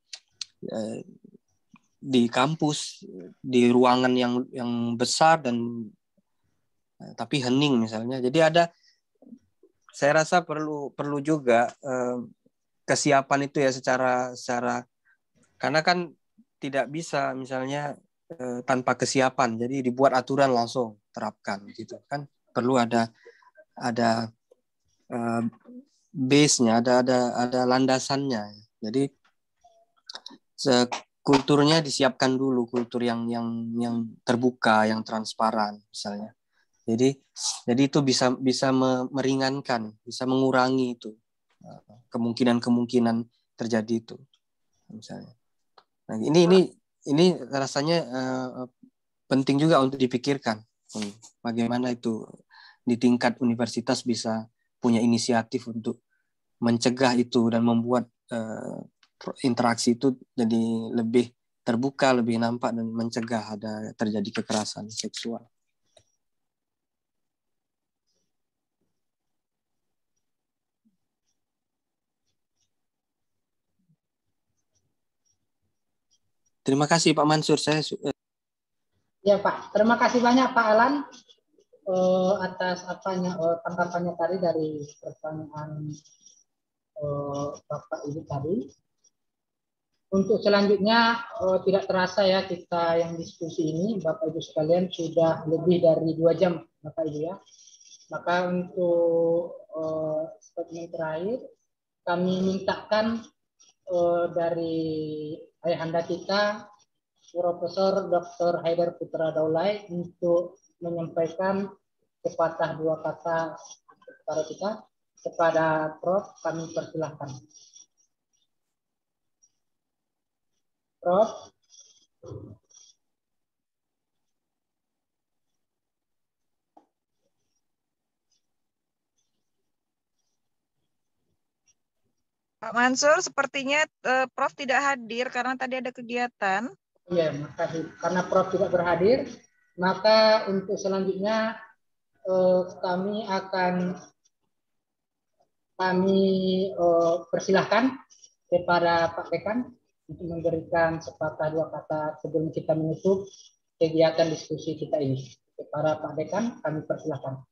di kampus di ruangan yang besar dan tapi hening misalnya. Jadi saya rasa perlu juga kesiapan itu ya secara karena kan tidak bisa misalnya tanpa kesiapan. Jadi dibuat aturan langsung terapkan gitu kan. Perlu ada base-nya, ada landasannya. Jadi kulturnya disiapkan dulu, kultur yang terbuka, yang transparan misalnya. Jadi itu bisa meringankan, bisa mengurangi itu kemungkinan terjadi itu misalnya. Nah, ini rasanya penting juga untuk dipikirkan bagaimana itu di tingkat universitas bisa punya inisiatif untuk mencegah itu dan membuat interaksi itu jadi lebih terbuka, lebih nampak dan mencegah ada terjadi kekerasan seksual. Terima kasih Pak Mansur. Ya Pak, terima kasih banyak Pak Alan atas tanggapannya tadi dari pertanyaan Bapak Ibu tadi. Untuk selanjutnya tidak terasa ya kita yang diskusi ini Bapak Ibu sekalian sudah lebih dari 2 jam Bapak Ibu ya. Maka untuk statement terakhir kami mintakan dari ayahanda kita, Profesor Dr. Haidar Putra Daulay, untuk menyampaikan sepatah dua kata kepada kita. Kepada Prof, kami persilahkan. Prof. Pak Mansur, sepertinya Prof tidak hadir karena tadi ada kegiatan. Iya, makasih. Karena Prof tidak berhadir, maka untuk selanjutnya kami persilahkan kepada Pak Dekan untuk memberikan sepatah dua kata sebelum kita menutup kegiatan diskusi kita ini. Kepada Pak Dekan, kami persilahkan.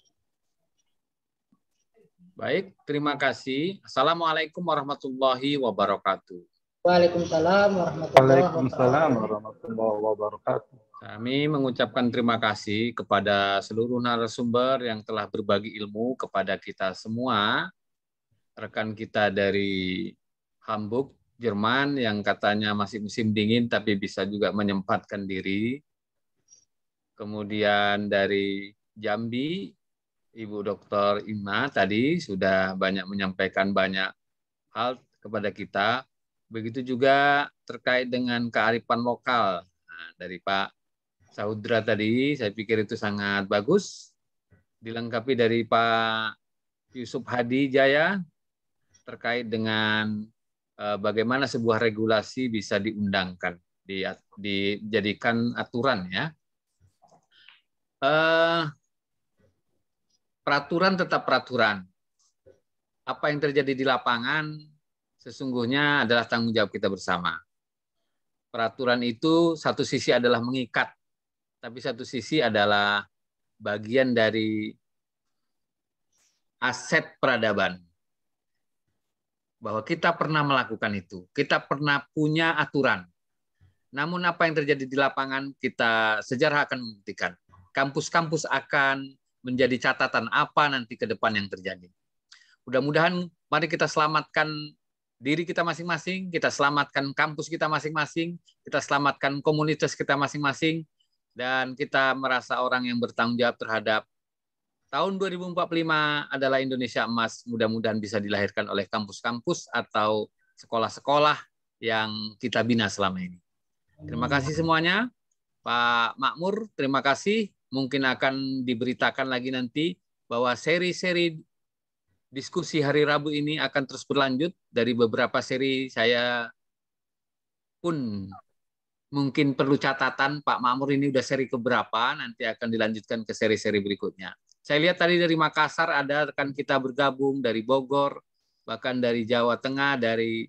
Baik, terima kasih. Assalamualaikum warahmatullahi wabarakatuh. Waalaikumsalam warahmatullahi wabarakatuh. Kami mengucapkan terima kasih kepada seluruh narasumber yang telah berbagi ilmu kepada kita semua. Rekan kita dari Hamburg, Jerman yang katanya masih musim dingin tapi bisa juga menyempatkan diri. Kemudian dari Jambi, Ibu Dr. Ima tadi sudah banyak menyampaikan banyak hal kepada kita. Begitu juga terkait dengan kearifan lokal. Nah, dari Pak Saudra tadi, saya pikir itu sangat bagus. Dilengkapi dari Pak Yusuf Hadi Jaya terkait dengan bagaimana sebuah regulasi bisa diundangkan, dijadikan aturan ya. Peraturan tetap peraturan. Apa yang terjadi di lapangan sesungguhnya adalah tanggung jawab kita bersama. Peraturan itu satu sisi adalah mengikat, tapi satu sisi adalah bagian dari aset peradaban. Bahwa kita pernah melakukan itu, kita pernah punya aturan. Namun apa yang terjadi di lapangan, sejarah akan membuktikan. Kampus-kampus akan menjadi catatan apa nanti ke depan yang terjadi. Mudah-mudahan mari kita selamatkan diri kita masing-masing, kita selamatkan kampus kita masing-masing, kita selamatkan komunitas kita masing-masing, dan kita merasa orang yang bertanggung jawab terhadap tahun 2045 adalah Indonesia emas. Mudah-mudahan bisa dilahirkan oleh kampus-kampus atau sekolah-sekolah yang kita bina selama ini. Terima kasih semuanya. Pak Makmur, terima kasih. Mungkin akan diberitakan lagi nanti bahwa seri-seri diskusi hari Rabu ini akan terus berlanjut. Dari beberapa seri saya pun mungkin perlu catatan, Pak Makmur ini udah seri keberapa, nanti akan dilanjutkan ke seri-seri berikutnya. Saya lihat tadi dari Makassar ada rekan kita bergabung, dari Bogor, bahkan dari Jawa Tengah, dari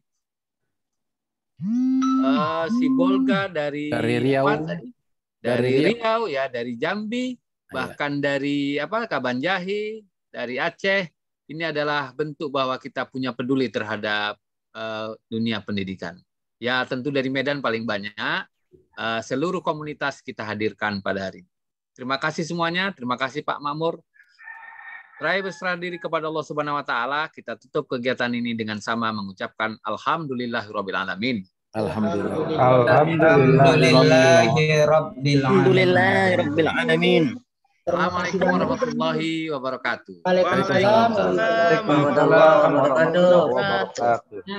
Sibolga, dari Riau. Dari Riau ya, dari Jambi, bahkan dari Kabanjahi, dari Aceh. Ini adalah bentuk bahwa kita punya peduli terhadap dunia pendidikan. Ya, tentu dari Medan paling banyak. Seluruh komunitas kita hadirkan pada hari ini. Terima kasih semuanya, terima kasih Pak Makmur. Terakhir berserah diri kepada Allah Subhanahu wa taala. Kita tutup kegiatan ini dengan sama mengucapkan alhamdulillahirabbil alamin. Alhamdulillahirabbil alamin. Assalamualaikum warahmatullahi wabarakatuh. Waalaikumsalam warahmatullahi wabarakatuh.